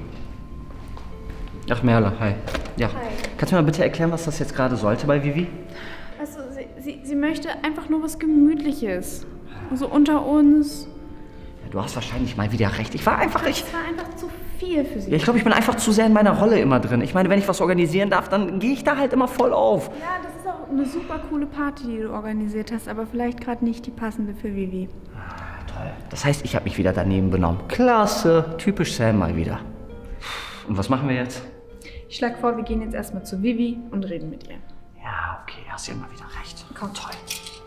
Ach, Merle, hi. Ja. Hi. Kannst du mir mal bitte erklären, was das jetzt gerade sollte bei Vivi? Also, sie, sie, sie möchte einfach nur was Gemütliches. So unter uns. Ja, du hast wahrscheinlich mal wieder recht. Ich war einfach... Ich, Das war einfach zu viel für sie. ja, ich glaube, ich bin einfach zu sehr in meiner Rolle immer drin. Ich meine, wenn ich was organisieren darf, dann gehe ich da halt immer voll auf. Ja, das ist auch eine super coole Party, die du organisiert hast, aber vielleicht gerade nicht die passende für Vivi. Toll. Das heißt, ich habe mich wieder daneben benommen. Klasse. Typisch Sam mal wieder. Und was machen wir jetzt? Ich schlage vor, wir gehen jetzt erstmal zu Vivi und reden mit ihr. Ja, okay, hast ja mal wieder recht. Komm, toll.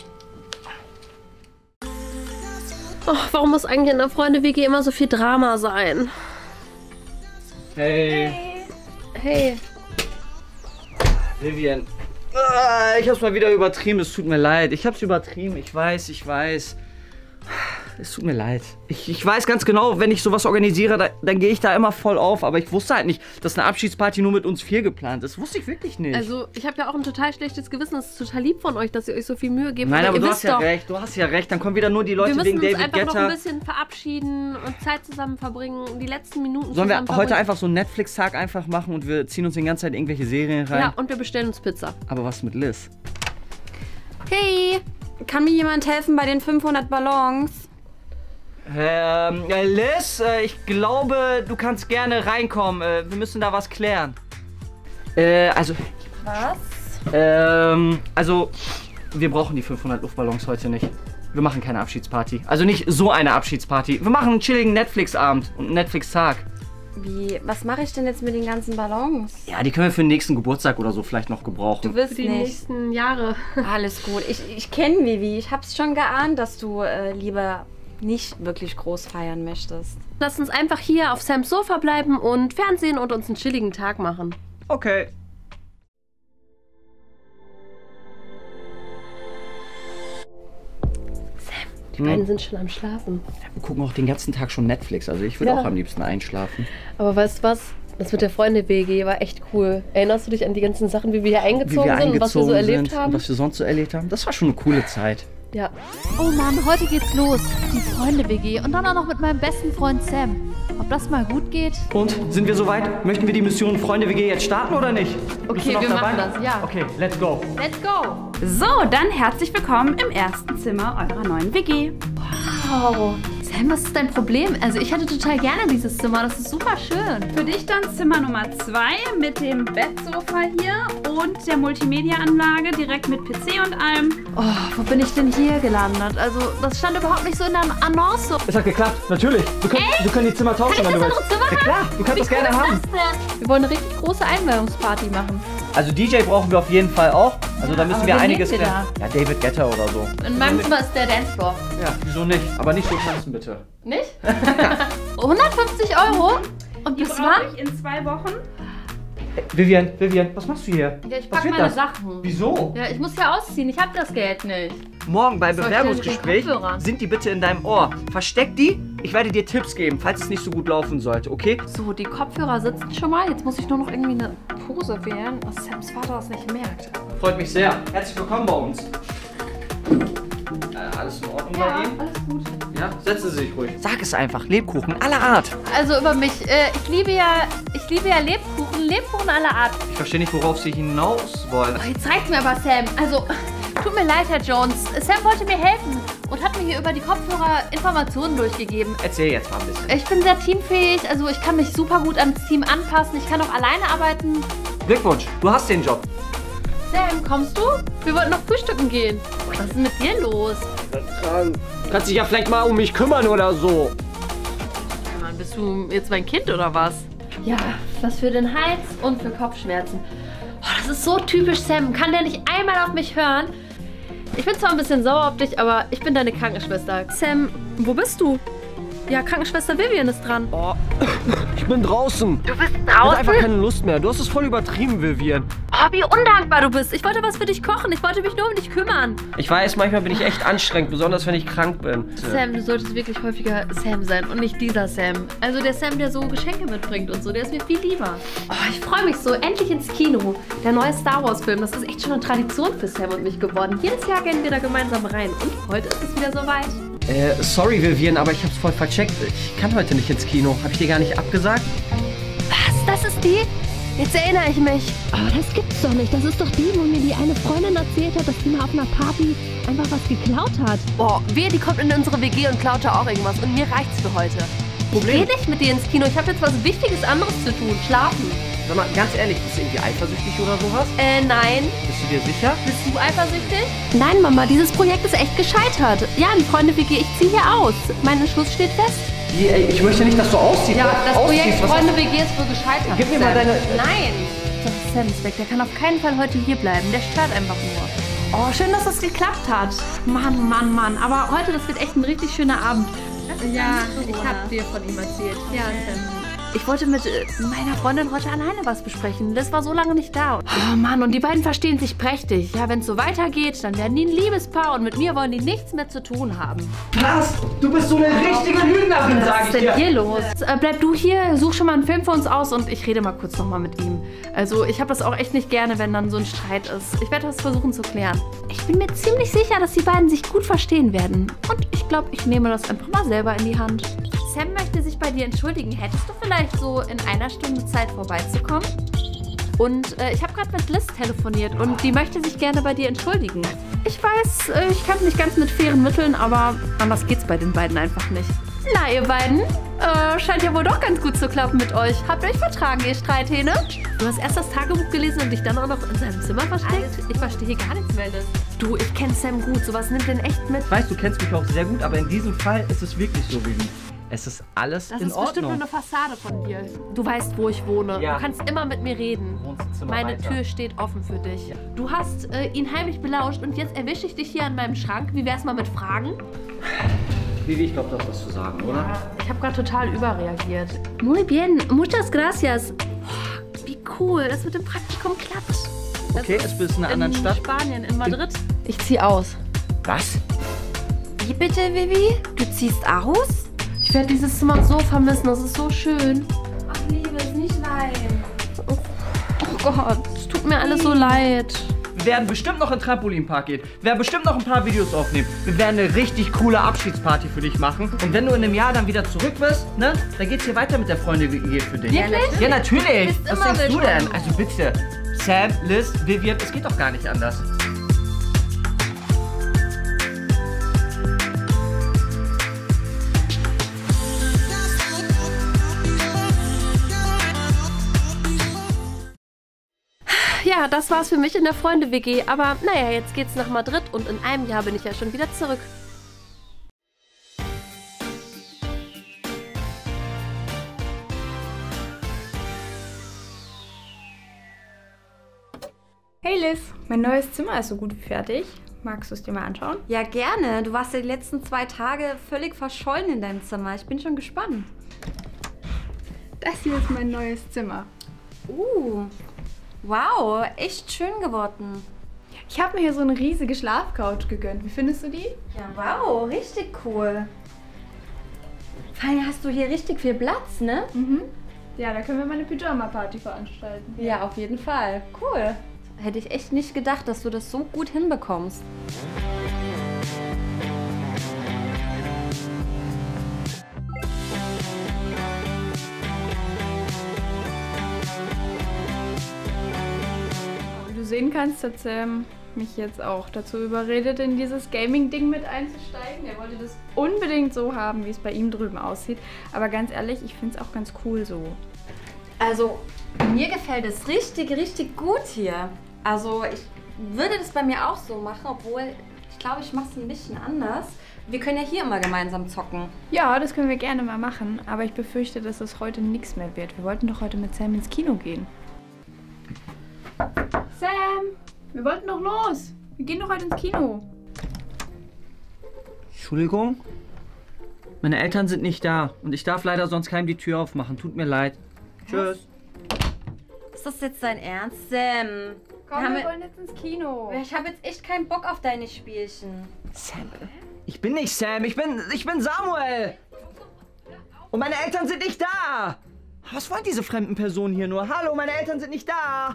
Oh, warum muss eigentlich in der Freunde-W G immer so viel Drama sein? Hey. Hey, Vivian. Ah, ich hab's mal wieder übertrieben, es tut mir leid. Ich hab's übertrieben, ich weiß, ich weiß. Es tut mir leid. Ich, ich weiß ganz genau, wenn ich sowas organisiere, da, dann gehe ich da immer voll auf. Aber ich wusste halt nicht, dass eine Abschiedsparty nur mit uns vier geplant ist. Wusste ich wirklich nicht. also ich habe ja auch ein total schlechtes Gewissen. Es ist total lieb von euch, dass ihr euch so viel Mühe gebt. Nein, aber ihr du wisst hast ja doch, recht, du hast ja recht. Dann kommen wieder nur die wir Leute müssen wegen uns David einfach noch ein Guetta. bisschen verabschieden und Zeit zusammen verbringen. Die letzten Minuten Sollen wir zusammen heute verbringen. einfach so einen Netflix-Tag einfach machen und wir ziehen uns die ganze Zeit irgendwelche Serien rein? Ja, und wir bestellen uns Pizza. Aber was mit Liz? Hey, kann mir jemand helfen bei den fünfhundert Ballons? Ähm, äh, Liz, äh, ich glaube, du kannst gerne reinkommen. Äh, wir müssen da was klären. Äh, also... Was? Ähm, also, wir brauchen die fünfhundert Luftballons heute nicht. Wir machen keine Abschiedsparty. Also nicht so eine Abschiedsparty. Wir machen einen chilligen Netflix-Abend und einen Netflix-Tag. Wie, was mache ich denn jetzt mit den ganzen Ballons? Ja, die können wir für den nächsten Geburtstag oder so vielleicht noch gebrauchen. Du wirst Für die nicht. nächsten Jahre. Alles gut. Ich, ich kenne Vivi. Ich hab's schon geahnt, dass du äh, lieber nicht wirklich groß feiern möchtest. Lass uns einfach hier auf Sams Sofa bleiben und Fernsehen und uns einen chilligen Tag machen. Okay. Die beiden sind schon am Schlafen. Wir gucken auch den ganzen Tag schon Netflix. Also ich würde Ja. auch am liebsten einschlafen. Aber weißt du was? Das mit der Freunde-W G war echt cool. Erinnerst du dich an die ganzen Sachen, wie wir hier Wie eingezogen wir sind und was wir so eingezogen erlebt sind haben? und was wir sonst so erlebt haben. Das war schon eine coole Zeit. Ja. Oh Mann, heute geht's los. Die Freunde-W G und dann auch noch mit meinem besten Freund Sam. Ob das mal gut geht? Und, sind wir soweit? Möchten wir die Mission Freunde-W G jetzt starten oder nicht? Bist du Okay, noch wir dabei? machen das, ja. Okay, let's go. Let's go! So, dann herzlich willkommen im ersten Zimmer eurer neuen W G. Wow. Sam, was ist dein Problem? Also ich hätte total gerne dieses Zimmer. Das ist super schön. Für dich dann Zimmer Nummer zwei mit dem Bettsofa hier und der Multimedia-Anlage direkt mit P C und allem. Oh, wo bin ich denn hier gelandet? Also das stand überhaupt nicht so in der Annonce. Es hat geklappt, natürlich. Wir können, wir können die Zimmer tauschen, Kann ich wenn das du andere willst. Zimmer Ja klar, du kannst das gerne haben. Was denn? Wir wollen eine richtig große Einweihungsparty machen. Also D J brauchen wir auf jeden Fall auch. Also da müssen aber wir wen einiges nehmt ihr klären. Ja, David Guetta oder so. In meinem Zimmer ist der Dancefloor. Ja, wieso nicht? Aber nicht so tanzen, bitte. Nicht? hundertfünfzig Euro? Und Die bis brauche wann? ich in zwei Wochen. Hey, Vivian, Vivian, was machst du hier? Ja, ich Was pack wird meine das? Sachen. Wieso? Ja, ich muss ja ausziehen. Ich hab das Geld nicht. Morgen beim soll ich denn mit den Bewerbungsgespräch Kopfhörern? sind die bitte in deinem Ohr. Versteck die. Ich werde dir Tipps geben, falls es nicht so gut laufen sollte, okay? So, die Kopfhörer sitzen schon mal. Jetzt muss ich nur noch irgendwie eine Pose wählen, dass Sams Vater das nicht merkt. Freut mich sehr. Herzlich willkommen bei uns. Äh, alles in Ordnung bei Ihnen? alles gut. Ja, setzen Sie sich ruhig. Sag es einfach. Lebkuchen aller Art. Also über mich. Äh, ich liebe ja, ich liebe ja Lebkuchen. Lebkuchen aller Art. Ich verstehe nicht, worauf Sie hinaus wollen. Oh, jetzt reicht's mir aber, Sam. Also, tut mir leid, Herr Jones. Sam wollte mir helfen. und hat mir hier über die Kopfhörer Informationen durchgegeben. Erzähl jetzt mal ein bisschen. Ich bin sehr teamfähig, also ich kann mich super gut ans Team anpassen. Ich kann auch alleine arbeiten. Glückwunsch, du hast den Job. Sam, kommst du? Wir wollten noch frühstücken gehen. Was ist denn mit dir los? Du kannst dich ja vielleicht mal um mich kümmern oder so. Mann, bist du jetzt mein Kind oder was? Ja, was für den Hals und für Kopfschmerzen. Oh, das ist so typisch Sam. Kann der nicht einmal auf mich hören? Ich bin zwar ein bisschen sauer auf dich, aber ich bin deine Krankenschwester. Sam, wo bist du? Ja, Krankenschwester Vivian ist dran. Oh, ich bin draußen. Du bist Ich hab draußen? einfach keine Lust mehr. Du hast es voll übertrieben, Vivian. Oh, wie undankbar du bist. Ich wollte was für dich kochen. Ich wollte mich nur um dich kümmern. Ich weiß, manchmal bin ich echt anstrengend, besonders wenn ich krank bin. Sam, du solltest wirklich häufiger Sam sein und nicht dieser Sam. Also der Sam, der so Geschenke mitbringt und so, der ist mir viel lieber. Oh, ich freue mich so. Endlich ins Kino. Der neue Star Wars Film. Das ist echt schon eine Tradition für Sam und mich geworden. Jedes Jahr gehen wir da gemeinsam rein. Und heute ist es wieder soweit. Äh, sorry, Vivian, aber ich hab's voll vercheckt. Ich kann heute nicht ins Kino. Hab ich dir gar nicht abgesagt? Was? Das ist die? Jetzt erinnere ich mich. Oh, das gibt's doch nicht. Das ist doch die, wo mir die eine Freundin erzählt hat, dass die mal auf einer Party einfach was geklaut hat. Boah, wehe, die kommt in unsere W G und klaut da auch irgendwas. Und mir reicht's für heute. Problem? Ich geh nicht mit dir ins Kino. Ich habe jetzt was Wichtiges anderes zu tun. Schlafen. Sag mal, ganz ehrlich, bist du irgendwie eifersüchtig oder sowas? Äh, nein. Bist du dir sicher? Bist du eifersüchtig? Nein, Mama, dieses Projekt ist echt gescheitert. Ja, die Freunde-W G, ich ziehe hier aus. Mein Entschluss steht fest. Wie, ey, ich möchte nicht, dass du ausziehst. Ja, das ausziehst. Projekt Was Freunde-W G ist wohl gescheitert. Gib mir mal Sam. deine... Nein. Das ist Sams weg. Der kann auf keinen Fall heute hier bleiben. Der stört einfach nur. Oh, schön, dass das geklappt hat. Mann, Mann, Mann. Aber heute, das wird echt ein richtig schöner Abend. Ja, ich hab dir von ihm erzählt. Ja, Sam. Ich wollte mit äh, meiner Freundin heute alleine was besprechen. Liz war so lange nicht da. Oh Mann, und die beiden verstehen sich prächtig. Ja, wenn es so weitergeht, dann werden die ein Liebespaar und mit mir wollen die nichts mehr zu tun haben. Was? Du bist so eine richtige Lügnerin, sag Was ich ist denn dir. hier los? Äh, bleib du hier, such schon mal einen Film für uns aus und ich rede mal kurz nochmal mit ihm. Also ich habe das auch echt nicht gerne, wenn dann so ein Streit ist. Ich werde das versuchen zu klären. Ich bin mir ziemlich sicher, dass die beiden sich gut verstehen werden. Und ich glaube, ich nehme das einfach mal selber in die Hand. Sam möchte sich bei dir entschuldigen. Hättest du vielleicht so in einer Stunde Zeit vorbeizukommen? Und äh, ich habe gerade mit Liz telefoniert und die möchte sich gerne bei dir entschuldigen. Ich weiß, äh, ich kann nicht ganz mit fairen Mitteln, aber anders geht's bei den beiden einfach nicht. Na, ihr beiden, äh, scheint ja wohl doch ganz gut zu klappen mit euch. Habt ihr euch vertragen, ihr Streithähne? Du hast erst das Tagebuch gelesen und dich dann auch noch in seinem Zimmer versteckt? Ich verstehe hier gar nichts mehr, Liz. Du, ich kenne Sam gut, sowas nimmt den echt mit. Ich weiß, du kennst mich auch sehr gut, aber in diesem Fall ist es wirklich so, Vivi. Es ist alles Das in ist bestimmt nur Ordnung. eine Fassade von dir. Du weißt, wo ich wohne. Ja. Du kannst immer mit mir reden. Wohnst ein Zimmer Meine weiter. Tür steht offen für dich. Du hast äh, ihn heimlich belauscht und jetzt erwische ich dich hier an meinem Schrank. Wie wär's mal mit Fragen? Vivi, ich glaube, du hast was zu sagen, oder? Ich habe gerade total überreagiert. Muy bien, muchas gracias. Oh, wie cool, das mit dem Praktikum klappt. Das Okay, ist es bist in einer anderen in Stadt. Spanien, in Madrid. Ich zieh aus. Was? Wie bitte, Vivi? Du ziehst aus? Ich werde dieses Zimmer so vermissen, das ist so schön. Ach, Liebes, nicht weinen. Oh Gott, es tut mir alles so leid. Wir werden bestimmt noch in den Trampolinpark gehen. Wir werden bestimmt noch ein paar Videos aufnehmen. Wir werden eine richtig coole Abschiedsparty für dich machen. Und wenn du in einem Jahr dann wieder zurück bist, ne, dann geht's hier weiter mit der Freunde-W G für dich. Wirklich? Ja, natürlich. Bist Was immer denkst du denn? willkommen. Also bitte. Sam, Liz, Vivian, es geht doch gar nicht anders. Ja, das war's für mich in der Freunde-W G. Aber naja, jetzt geht's nach Madrid und in einem Jahr bin ich ja schon wieder zurück. Hey Liz, mein neues Zimmer ist so gut wie fertig. Magst du es dir mal anschauen? Ja, gerne. Du warst ja die letzten zwei Tage völlig verschollen in deinem Zimmer. Ich bin schon gespannt. Das hier ist mein neues Zimmer. Uh, wow, echt schön geworden. Ich habe mir hier so eine riesige Schlafcouch gegönnt. Wie findest du die? Ja, wow, richtig cool. Vor allem hast du hier richtig viel Platz, ne? Mhm. Ja, da können wir mal eine Pyjama-Party veranstalten. Ja, auf jeden Fall. Cool. Hätte ich echt nicht gedacht, dass du das so gut hinbekommst. Wie du sehen kannst, hat Sam mich jetzt auch dazu überredet, in dieses Gaming-Ding mit einzusteigen. Er wollte das unbedingt so haben, wie es bei ihm drüben aussieht. Aber ganz ehrlich, ich finde es auch ganz cool so. Also, mir gefällt es richtig, richtig gut hier. Also, ich würde das bei mir auch so machen, obwohl ich glaube, ich mache es ein bisschen anders. Wir können ja hier immer gemeinsam zocken. Ja, das können wir gerne mal machen. Aber ich befürchte, dass das heute nichts mehr wird. Wir wollten doch heute mit Sam ins Kino gehen. Sam, wir wollten doch los. Wir gehen doch heute ins Kino. Entschuldigung? Meine Eltern sind nicht da und ich darf leider sonst keinem die Tür aufmachen. Tut mir leid. Tschüss. Ist das jetzt dein Ernst, Sam? Komm, wir, wir wollen jetzt ins Kino. Ich habe jetzt echt keinen Bock auf deine Spielchen. Sam? Ich bin nicht Sam, ich bin, ich bin Samuel. Und meine Eltern sind nicht da. Was wollen diese fremden Personen hier nur? Hallo, meine Eltern sind nicht da.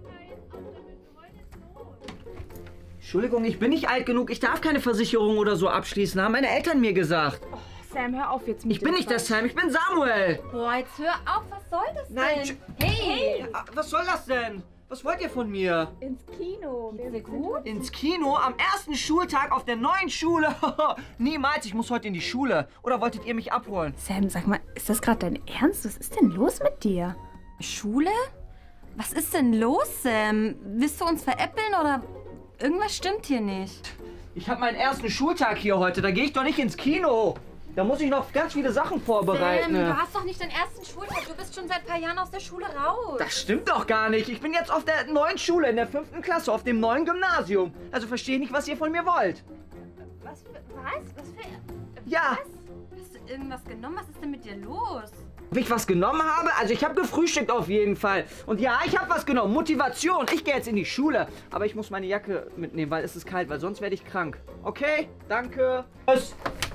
Entschuldigung, ich bin nicht alt genug. Ich darf keine Versicherung oder so abschließen, haben meine Eltern mir gesagt. Oh, Sam, hör auf jetzt mit Ich bin nicht der Sam, ich bin Samuel. Boah, jetzt hör auf, was soll das Nein, denn? Hey! hey! Was soll das denn? Was wollt ihr von mir? Ins Kino. Geht's dir gut? Ins Kino? Am ersten Schultag auf der neuen Schule? Niemals, ich muss heute in die Schule. Oder wolltet ihr mich abholen? Sam, sag mal, ist das gerade dein Ernst? Was ist denn los mit dir? Schule? Was ist denn los, Sam? Willst du uns veräppeln oder irgendwas stimmt hier nicht? Ich habe meinen ersten Schultag hier heute, da gehe ich doch nicht ins Kino. Da muss ich noch ganz viele Sachen vorbereiten. Sam, du hast doch nicht deinen ersten Schultag. Du bist schon seit ein paar Jahren aus der Schule raus. Das stimmt doch gar nicht. Ich bin jetzt auf der neuen Schule, in der fünften Klasse, auf dem neuen Gymnasium. Also verstehe nicht, was ihr von mir wollt. Was für... Was? Was für... Ja. Was? Hast du irgendwas genommen? Was ist denn mit dir los? Ob ich was genommen habe? Also ich habe gefrühstückt auf jeden Fall. Und ja, ich habe was genommen. Motivation. Ich gehe jetzt in die Schule. Aber ich muss meine Jacke mitnehmen, weil es ist kalt, weil sonst werde ich krank. Okay? Danke. Tschüss.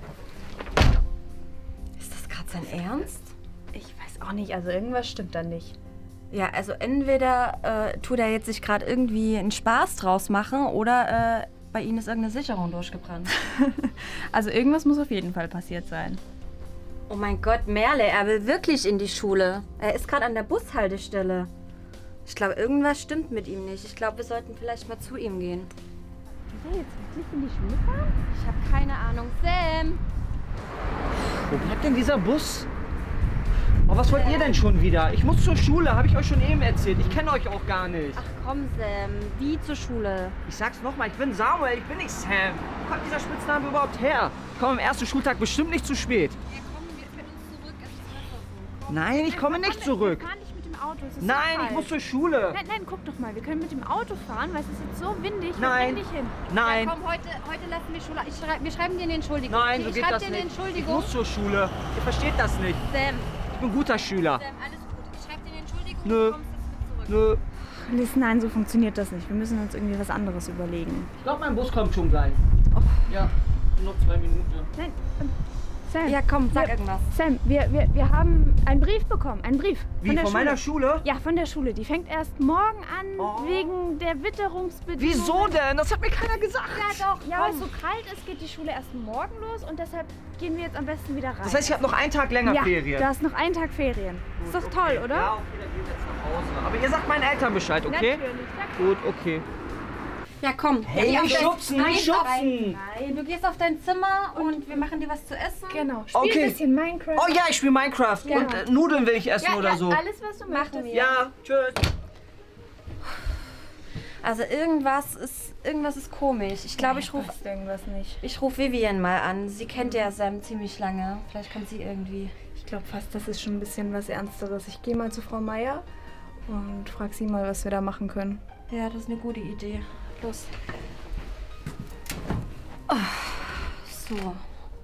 Ist das gerade sein Ernst? Ich weiß auch nicht, also irgendwas stimmt da nicht. Ja, also entweder äh, tut er jetzt sich gerade irgendwie einen Spaß draus machen oder äh, bei Ihnen ist irgendeine Sicherung durchgebrannt. Also irgendwas muss auf jeden Fall passiert sein. Oh mein Gott, Merle, er will wirklich in die Schule. Er ist gerade an der Bushaltestelle. Ich glaube, irgendwas stimmt mit ihm nicht. Ich glaube, wir sollten vielleicht mal zu ihm gehen. Will er jetzt wirklich in die Schule fahren? Ich habe keine Ahnung. Sam! Wo bleibt denn dieser Bus? Oh, was wollt ihr denn schon wieder? Ich muss zur Schule, habe ich euch schon eben erzählt. Ich kenne euch auch gar nicht. Ach komm, Sam. Wie zur Schule? Ich sag's nochmal, ich bin Samuel, ich bin nicht Sam. Wo kommt dieser Spitzname überhaupt her? Ich komme am ersten Schultag bestimmt nicht zu spät. Ja, komm, wir können uns zurück. Es ist besser so. Nein, ich komme nicht zurück. Wir fahren nicht mit dem Auto. Es ist Nein, so ich kalt. muss zur Schule. Nein, nein, guck doch mal. Wir können mit dem Auto fahren, weil es ist jetzt so windig. Nein. Dich hin. Nein, Ja, komm, heute, heute lassen wir Schule. Ich schrei wir schreiben dir eine Entschuldigung. nein, okay? so ich geht schreib das dir eine nicht. Ich Entschuldigung. muss zur Schule. Ihr versteht das nicht. Sam, Ich bin ein guter Schüler. Sam, alles gut. Ich schreib dir eine Entschuldigung. Nö. Du kommst jetzt mit zurück. Nö. Liz, nein, so funktioniert das nicht. Wir müssen uns irgendwie was anderes überlegen. Ich glaube, mein Bus kommt schon gleich. Ja, noch zwei Minuten. Nein, ähm, Sam. Ja, komm, sag wir, irgendwas. Sam, wir, wir, wir haben einen Brief bekommen. Einen Brief. Wie, von, der von Schule. meiner Schule? Ja, von der Schule. Die fängt erst morgen an, Oh. wegen der Witterungsbedingungen. Wieso denn? Das hat mir keiner gesagt. Ja, doch. Ja, weil es so kalt ist, geht die Schule erst morgen los und deshalb gehen wir jetzt am besten wieder rein. Das heißt, ich habe noch einen Tag länger ja, Ferien. du hast noch einen Tag Ferien. Ist doch toll, oder? Ja, okay, dann geht jetzt nach Hause. Aber ihr sagt meinen Eltern Bescheid, okay? Natürlich. Ja, Gut, okay. Ja, komm. Hey, Geh nicht auf dein- schubsen, Nein, nicht auf schubsen. Nein, du gehst auf dein Zimmer und wir machen dir was zu essen. Genau. Spiel Okay. ein bisschen Minecraft. Oh ja, ich spiele Minecraft. Ja. Und äh, Nudeln will ich essen ja, oder ja, so. alles, was du möchtest. wir. Ja, tschüss. Also irgendwas ist, irgendwas ist komisch. Ich glaube, ich rufe Passt irgendwas nicht. ich ruf Vivian mal an. Sie kennt ja Sam ziemlich lange. Vielleicht kann sie irgendwie... Ich glaube fast, das ist schon ein bisschen was Ernsteres. Ich gehe mal zu Frau Meier und frage sie mal, was wir da machen können. Ja, das ist eine gute Idee. Los. Oh, so.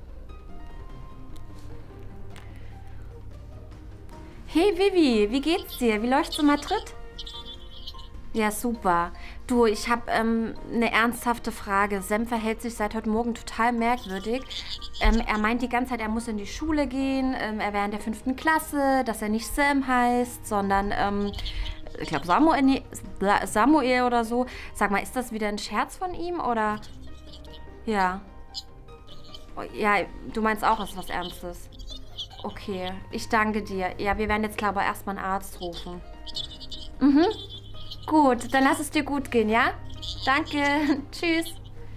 Hey Vivi, wie geht's dir? Wie läuft's in Madrid? Ja, super. Du, ich habe ähm, eine ernsthafte Frage. Sam verhält sich seit heute Morgen total merkwürdig. Ähm, er meint die ganze Zeit, er muss in die Schule gehen. Ähm, er wäre in der fünften Klasse, dass er nicht Sam heißt, sondern, ähm, ich glaube, Samuel, nee, Samuel oder so. Sag mal, ist das wieder ein Scherz von ihm oder? Ja. Oh, ja, du meinst auch, es ist was Ernstes. Okay, ich danke dir. Ja, wir werden jetzt, glaube ich, erstmal einen Arzt rufen. Mhm. Gut, dann lass es dir gut gehen, ja? Danke. Tschüss.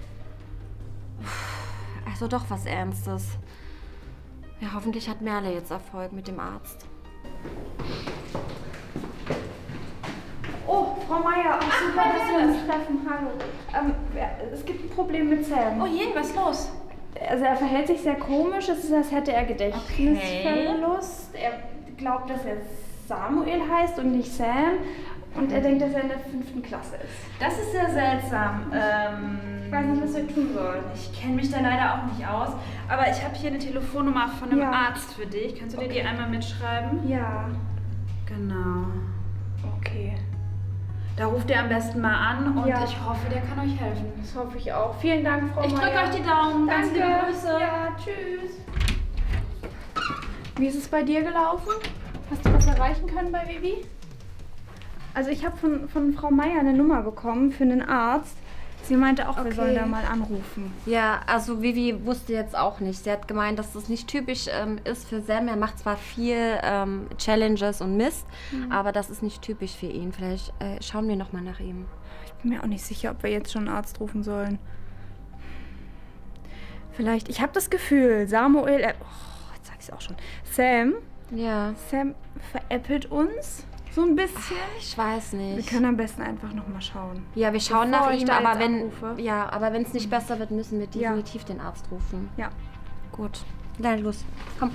Also doch was Ernstes. Ja, hoffentlich hat Merle jetzt Erfolg mit dem Arzt. Oh, Frau Meier, ach, super, dass wir uns treffen. Hallo. Ähm, es gibt ein Problem mit Sam. Oh je, was ist los? Also er verhält sich sehr komisch, es ist, als hätte er Gedächtnisverlust. Er glaubt, dass er Samuel heißt und nicht Sam. Und er denkt, dass er in der fünften Klasse ist. Das ist sehr seltsam. Ähm, ich weiß nicht, was wir tun sollen. Ich kenne mich da leider auch nicht aus. Aber ich habe hier eine Telefonnummer von einem Ja. Arzt für dich. Kannst du dir die einmal mitschreiben? Ja. Genau. Okay. Da ruft ihr am besten mal an und Ja. ich hoffe, der kann euch helfen. Das hoffe ich auch. Vielen Dank, Frau Ich drücke Meier. euch die Daumen. Ganz Danke. liebe Grüße. Ja, tschüss. Wie ist es bei dir gelaufen? Hast du was erreichen können bei Vivi? Also ich habe von, von Frau Meier eine Nummer bekommen für einen Arzt. Sie meinte auch, wir Okay. sollen da mal anrufen. Ja, also Vivi wusste jetzt auch nicht. Sie hat gemeint, dass das nicht typisch ähm, ist für Sam. Er macht zwar viel ähm, Challenges und Mist, Mhm. aber das ist nicht typisch für ihn. Vielleicht äh, schauen wir noch mal nach ihm. Ich bin mir auch nicht sicher, ob wir jetzt schon einen Arzt rufen sollen. Vielleicht, ich habe das Gefühl, Samuel, äh, oh, jetzt sag ich's auch schon. Sam, Ja. Sam veräppelt uns so ein bisschen. Ich weiß Wir nicht. können am besten einfach noch mal schauen. Ja, wir schauen Bevor nach ich ihm, da aber jetzt wenn anrufe. ja, aber wenn es nicht besser wird, müssen wir Ja. definitiv den Arzt rufen. Ja. Gut. Dann los. Komm.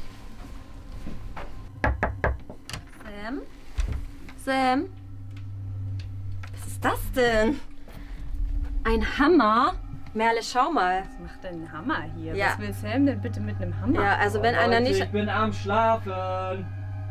Sam? Sam? Was ist das denn? Ein Hammer? Merle, schau mal. Was macht denn ein Hammer hier? Ja. Was will Sam denn bitte mit einem Hammer? Ja, also wenn einer nicht... Ich bin am Schlafen.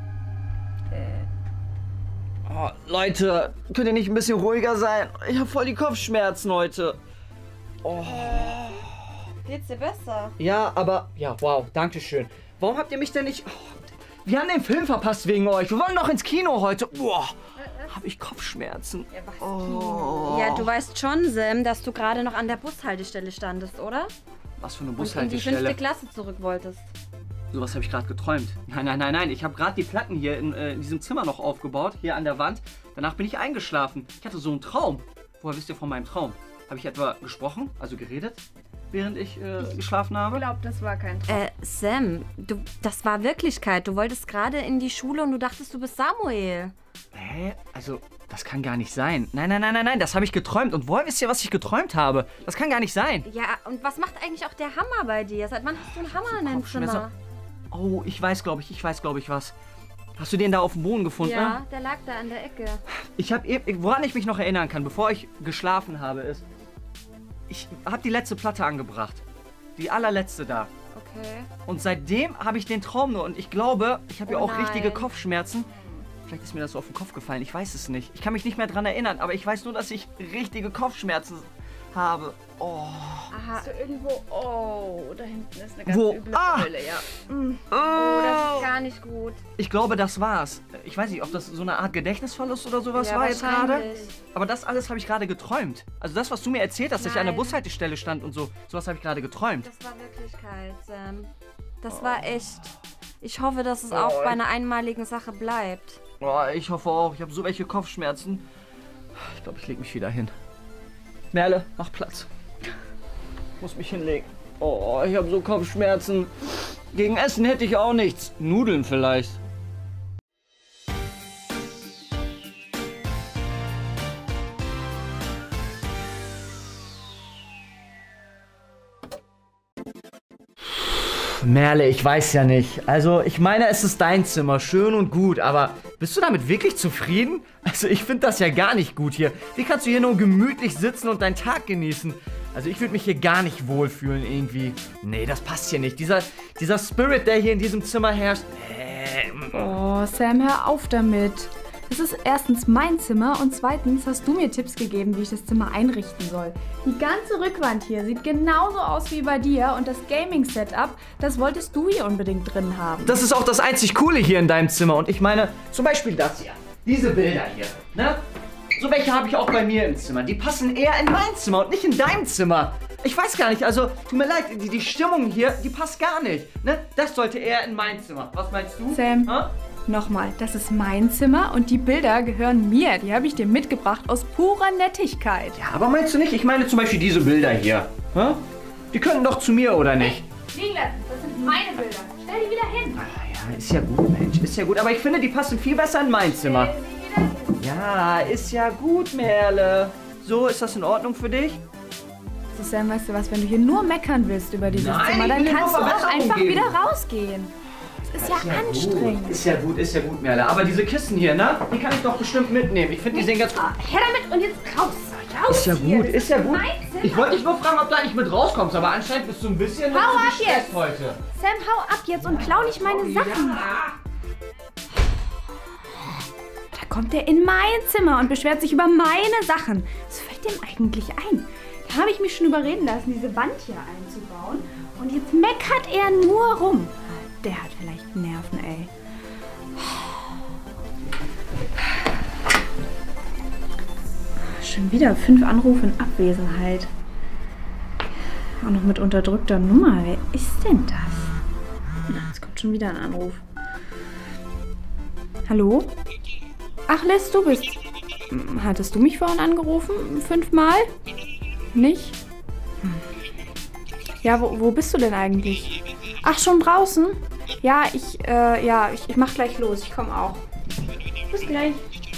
Oh, Leute, könnt ihr nicht ein bisschen ruhiger sein? Ich habe voll die Kopfschmerzen heute. Oh. Geht's dir besser? Ja, aber... Ja, wow, danke schön. Warum habt ihr mich denn nicht... Oh, wir haben den Film verpasst wegen euch. Wir wollen doch ins Kino heute. Boah, habe ich Kopfschmerzen. Ja, was Oh. Ja, du weißt schon, Sam, dass du gerade noch an der Bushaltestelle standest, oder? Was für eine Und in die Bushaltestelle. fünfte Klasse zurück wolltest. Sowas habe ich gerade geträumt. Nein, nein, nein, nein. Ich habe gerade die Platten hier in, äh, in diesem Zimmer noch aufgebaut, hier an der Wand. Danach bin ich eingeschlafen. Ich hatte so einen Traum. Woher wisst ihr von meinem Traum? Habe ich etwa gesprochen, also geredet, während ich äh, geschlafen habe? Ich glaube, das war kein Traum. Äh, Sam, du, das war Wirklichkeit. Du wolltest gerade in die Schule und du dachtest, du bist Samuel. Hä? Also, das kann gar nicht sein. Nein, nein, nein, nein, nein, das habe ich geträumt. Und woher wisst ihr, was ich geträumt habe? Das kann gar nicht sein. Ja, und was macht eigentlich auch der Hammer bei dir? Seit wann hast du einen Hammer in deinem Kopfschmerzen. Zimmer? Oh, ich weiß, glaube ich, ich weiß, glaube ich, was. Hast du den da auf dem Boden gefunden? Ja, der lag da an der Ecke. Ich habe eben, woran ich mich noch erinnern kann, bevor ich geschlafen habe, ist, ich habe die letzte Platte angebracht. Die allerletzte da. Okay. Und seitdem habe ich den Traum nur. Und ich glaube, ich habe ja Oh auch richtige nein. Kopfschmerzen. Vielleicht ist mir das so auf den Kopf gefallen, ich weiß es nicht. Ich kann mich nicht mehr dran erinnern, aber ich weiß nur, dass ich richtige Kopfschmerzen habe. Oh. Aha. Hast du irgendwo... Oh, da hinten ist eine ganz Wo? üble Ah! Höhle, ja. Mm. Oh, das ist gar nicht gut. Ich glaube, das war's. Ich weiß nicht, ob das so eine Art Gedächtnisverlust oder sowas Ja, war jetzt gerade. wahrscheinlich. Aber das alles habe ich gerade geträumt. Also das, was du mir erzählt hast, dass ich an der Nein. Bushaltestelle stand und so, sowas habe ich gerade geträumt. Das war Wirklichkeit, Sam. Das war echt. Ich hoffe, dass es auch bei einer einmaligen Sache bleibt. Oh, ich hoffe auch. Ich habe so welche Kopfschmerzen. Ich glaube, ich lege mich wieder hin. Merle, mach Platz. Ich muss mich hinlegen. Oh, ich habe so Kopfschmerzen. Gegen Essen hätte ich auch nichts. Nudeln vielleicht. Merle, ich weiß ja nicht. Also, ich meine, es ist dein Zimmer, schön und gut, aber bist du damit wirklich zufrieden? Also, ich finde das ja gar nicht gut hier. Wie kannst du hier nur gemütlich sitzen und deinen Tag genießen? Also, ich würde mich hier gar nicht wohlfühlen irgendwie. Nee, das passt hier nicht. Dieser, dieser Spirit, der hier in diesem Zimmer herrscht. Nee. Oh, Sam, hör auf damit. Das ist erstens mein Zimmer und zweitens hast du mir Tipps gegeben, wie ich das Zimmer einrichten soll. Die ganze Rückwand hier sieht genauso aus wie bei dir und das Gaming-Setup, das wolltest du hier unbedingt drin haben. Das ist auch das einzig Coole hier in deinem Zimmer. Und ich meine, zum Beispiel das hier. Diese Bilder hier, ne? So welche habe ich auch bei mir im Zimmer. Die passen eher in mein Zimmer und nicht in dein Zimmer. Ich weiß gar nicht, also, tut mir leid, die, die Stimmung hier, die passt gar nicht. Ne? Das sollte eher in mein Zimmer. Was meinst du? Sam, Ha? Nochmal, das ist mein Zimmer und die Bilder gehören mir. Die habe ich dir mitgebracht aus purer Nettigkeit. Ja, aber meinst du nicht? Ich meine zum Beispiel diese Bilder hier. Hä? Die könnten doch zu mir, oder nicht? Liegen lassen, das sind meine Bilder. Stell die wieder hin. Ah, ja, ist ja gut, Mensch, ist ja gut. Aber ich finde, die passen viel besser in mein Zimmer. Ja, ist ja gut, Merle. So, ist das in Ordnung für dich? So, Sam, weißt du was, wenn du hier nur meckern willst über dieses Nein, Zimmer, ich dann will dir kannst du nur auch Verbesserungen einfach geben. wieder rausgehen. Das ist ja, Ist ja anstrengend. Gut. Ist ja gut, ist ja gut, Merle. Aber diese Kisten hier, ne? Die kann ich doch bestimmt mitnehmen. Ich finde, die sehen ganz gut. Her damit und jetzt raus. Raus Ist ja hier. gut, ist ja gut. Mein Zimmer. Ich wollte dich nur fragen, ob du eigentlich mit rauskommst, aber anscheinend bist du ein bisschen Hau ab gestresst jetzt. heute. Sam, hau ab jetzt und klau nicht meine Sachen. Da kommt er in mein Zimmer und beschwert sich über meine Sachen. Was fällt dem eigentlich ein? Da habe ich mich schon überreden lassen, diese Wand hier einzubauen. Und jetzt meckert er nur rum. Der hat vielleicht Nerven, ey. Schon wieder fünf Anrufe in Abwesenheit. Auch noch mit unterdrückter Nummer. Wer ist denn das? Na, jetzt kommt schon wieder ein Anruf. Hallo? Ach, Liz, du bist... Hattest du mich vorhin angerufen? Fünfmal? Nicht? Hm. Ja, wo, wo bist du denn eigentlich? Ach, schon draußen? Ja, ich, äh, ja, ich, ich mach gleich los. Ich komme auch. Bis gleich.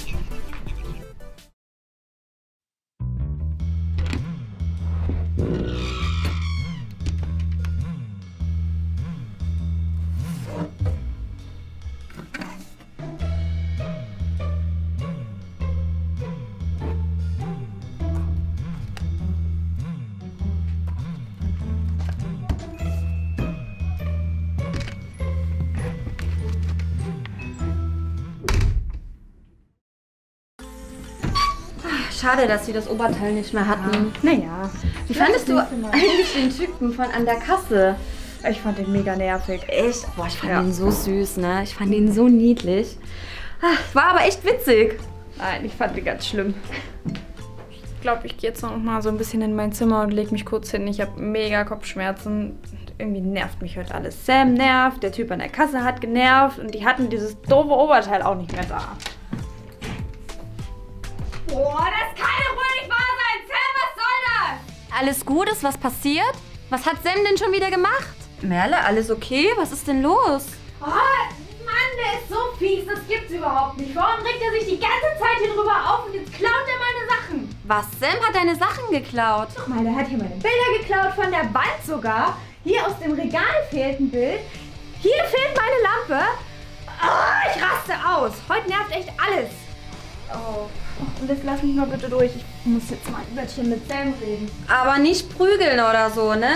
Schade, dass sie das Oberteil nicht mehr hatten. Naja. Wie fandest du eigentlich den Typen von an der Kasse? Ich fand den mega nervig. Echt? Boah, ich fand Ja. ihn so süß, ne? Ich fand ihn so niedlich. Ah, war aber echt witzig. Nein, ich fand den ganz schlimm. Ich glaube, ich gehe jetzt noch mal so ein bisschen in mein Zimmer und lege mich kurz hin. Ich habe mega Kopfschmerzen. Und irgendwie nervt mich heute alles. Sam nervt, der Typ an der Kasse hat genervt und die hatten dieses doofe Oberteil auch nicht mehr da. Boah, das kann doch wohl nicht wahr sein! Sam, was soll das? Alles gut? Ist was passiert? Was hat Sam denn schon wieder gemacht? Merle, alles okay? Was ist denn los? Oh, Mann, der ist so fies, das gibt's überhaupt nicht. Warum regt er sich die ganze Zeit hier drüber auf und jetzt klaut er meine Sachen? Was? Sam hat deine Sachen geklaut. Guck mal, der hat hier meine Bilder geklaut, von der Wand sogar. Hier aus dem Regal fehlt ein Bild. Hier fehlt meine Lampe. Oh, ich raste aus. Heute nervt echt alles. Oh. Und jetzt lass mich mal bitte durch. Ich muss jetzt mal ein Wörtchen mit Sam reden. Aber nicht prügeln oder so, ne?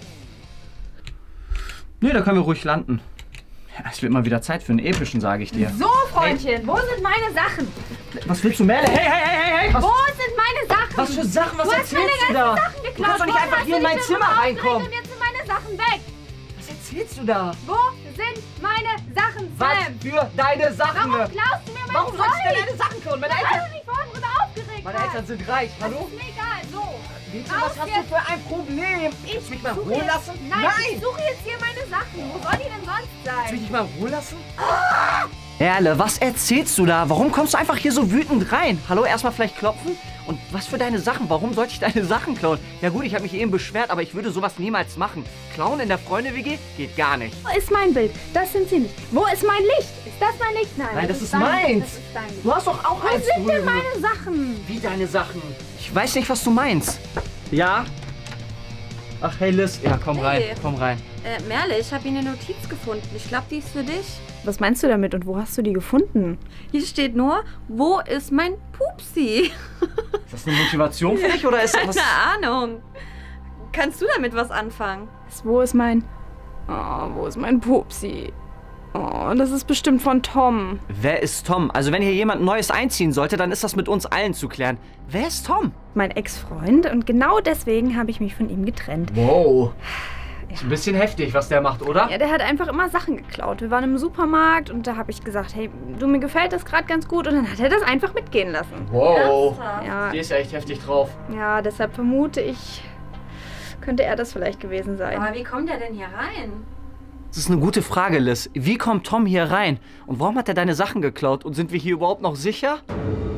Nee, da können wir ruhig landen. Ja, es wird mal wieder Zeit für einen epischen, sage ich dir. So, Freundchen, hey. Wo sind meine Sachen? Was willst du, Merle? Hey, hey, hey, hey! Was, Wo sind meine Sachen? was für Sachen? Was du hast erzählst meine du ganzen da? Sachen geklaut. Du kannst doch nicht Warum einfach hast hier du in mein dich Zimmer darüber reinkommen. aufgeregt Und jetzt sind meine Sachen weg. Was erzählst du da? Wo sind meine Sachen, Sam? Was für deine Sachen? Warum klaust du mir mein Warum Zeug? sollst du denn deine Sachen klauen? Meine Weil Eltern, du dich vorhin drüber aufgeregt meine hast. Eltern sind reich. Hallo? Das ist mir egal, so. Mädchen, Raus was hast jetzt. du für ein Problem? Ich Willst du mich mal suche ruhen jetzt- lassen? Nein, Nein! ich suche jetzt hier meine Sachen. Wo soll die denn sonst Willst du sein? mich mal ruhen lassen? Erle, was erzählst du da? Warum kommst du einfach hier so wütend rein? Hallo, erstmal vielleicht klopfen? Und was für deine Sachen? Warum sollte ich deine Sachen klauen? Ja gut, ich habe mich eben beschwert, aber ich würde sowas niemals machen. Klauen in der Freunde-W G geht gar nicht. Wo ist mein Bild? Das sind sie nicht. Wo ist mein Licht? Ist das mein Licht? Nein, Nein, das ist dein meins. Licht. Das ist dein Licht. Du hast doch auch Wo eins sind denn drüben. meine Sachen? Wie deine Sachen? Ich weiß nicht, was du meinst. Ja? Ach, hey Liz. Ja, komm Hey. rein, komm rein. Äh, Merle, ich habe hier eine Notiz gefunden. Ich glaube, die ist für dich. Was meinst du damit und wo hast du die gefunden? Hier steht nur, wo ist mein Pupsi? Ist das eine Motivation für dich oder ist das was... Keine Ahnung. Kannst du damit was anfangen? Wo ist mein... Oh, wo ist mein Pupsi? Oh, das ist bestimmt von Tom. Wer ist Tom? Also wenn hier jemand Neues einziehen sollte, dann ist das mit uns allen zu klären. Wer ist Tom? Mein Ex-Freund und genau deswegen habe ich mich von ihm getrennt. Wow. Ist ein bisschen heftig, was der macht, oder? Ja, der hat einfach immer Sachen geklaut. Wir waren im Supermarkt und da habe ich gesagt, hey, du, mir gefällt das gerade ganz gut. Und dann hat er das einfach mitgehen lassen. Wow. Ja, Die ist ja echt heftig drauf. ja, deshalb vermute ich, könnte er das vielleicht gewesen sein. Aber wie kommt er denn hier rein? Das ist eine gute Frage, Liz. Wie kommt Tom hier rein? Und warum hat er deine Sachen geklaut? Und sind wir hier überhaupt noch sicher?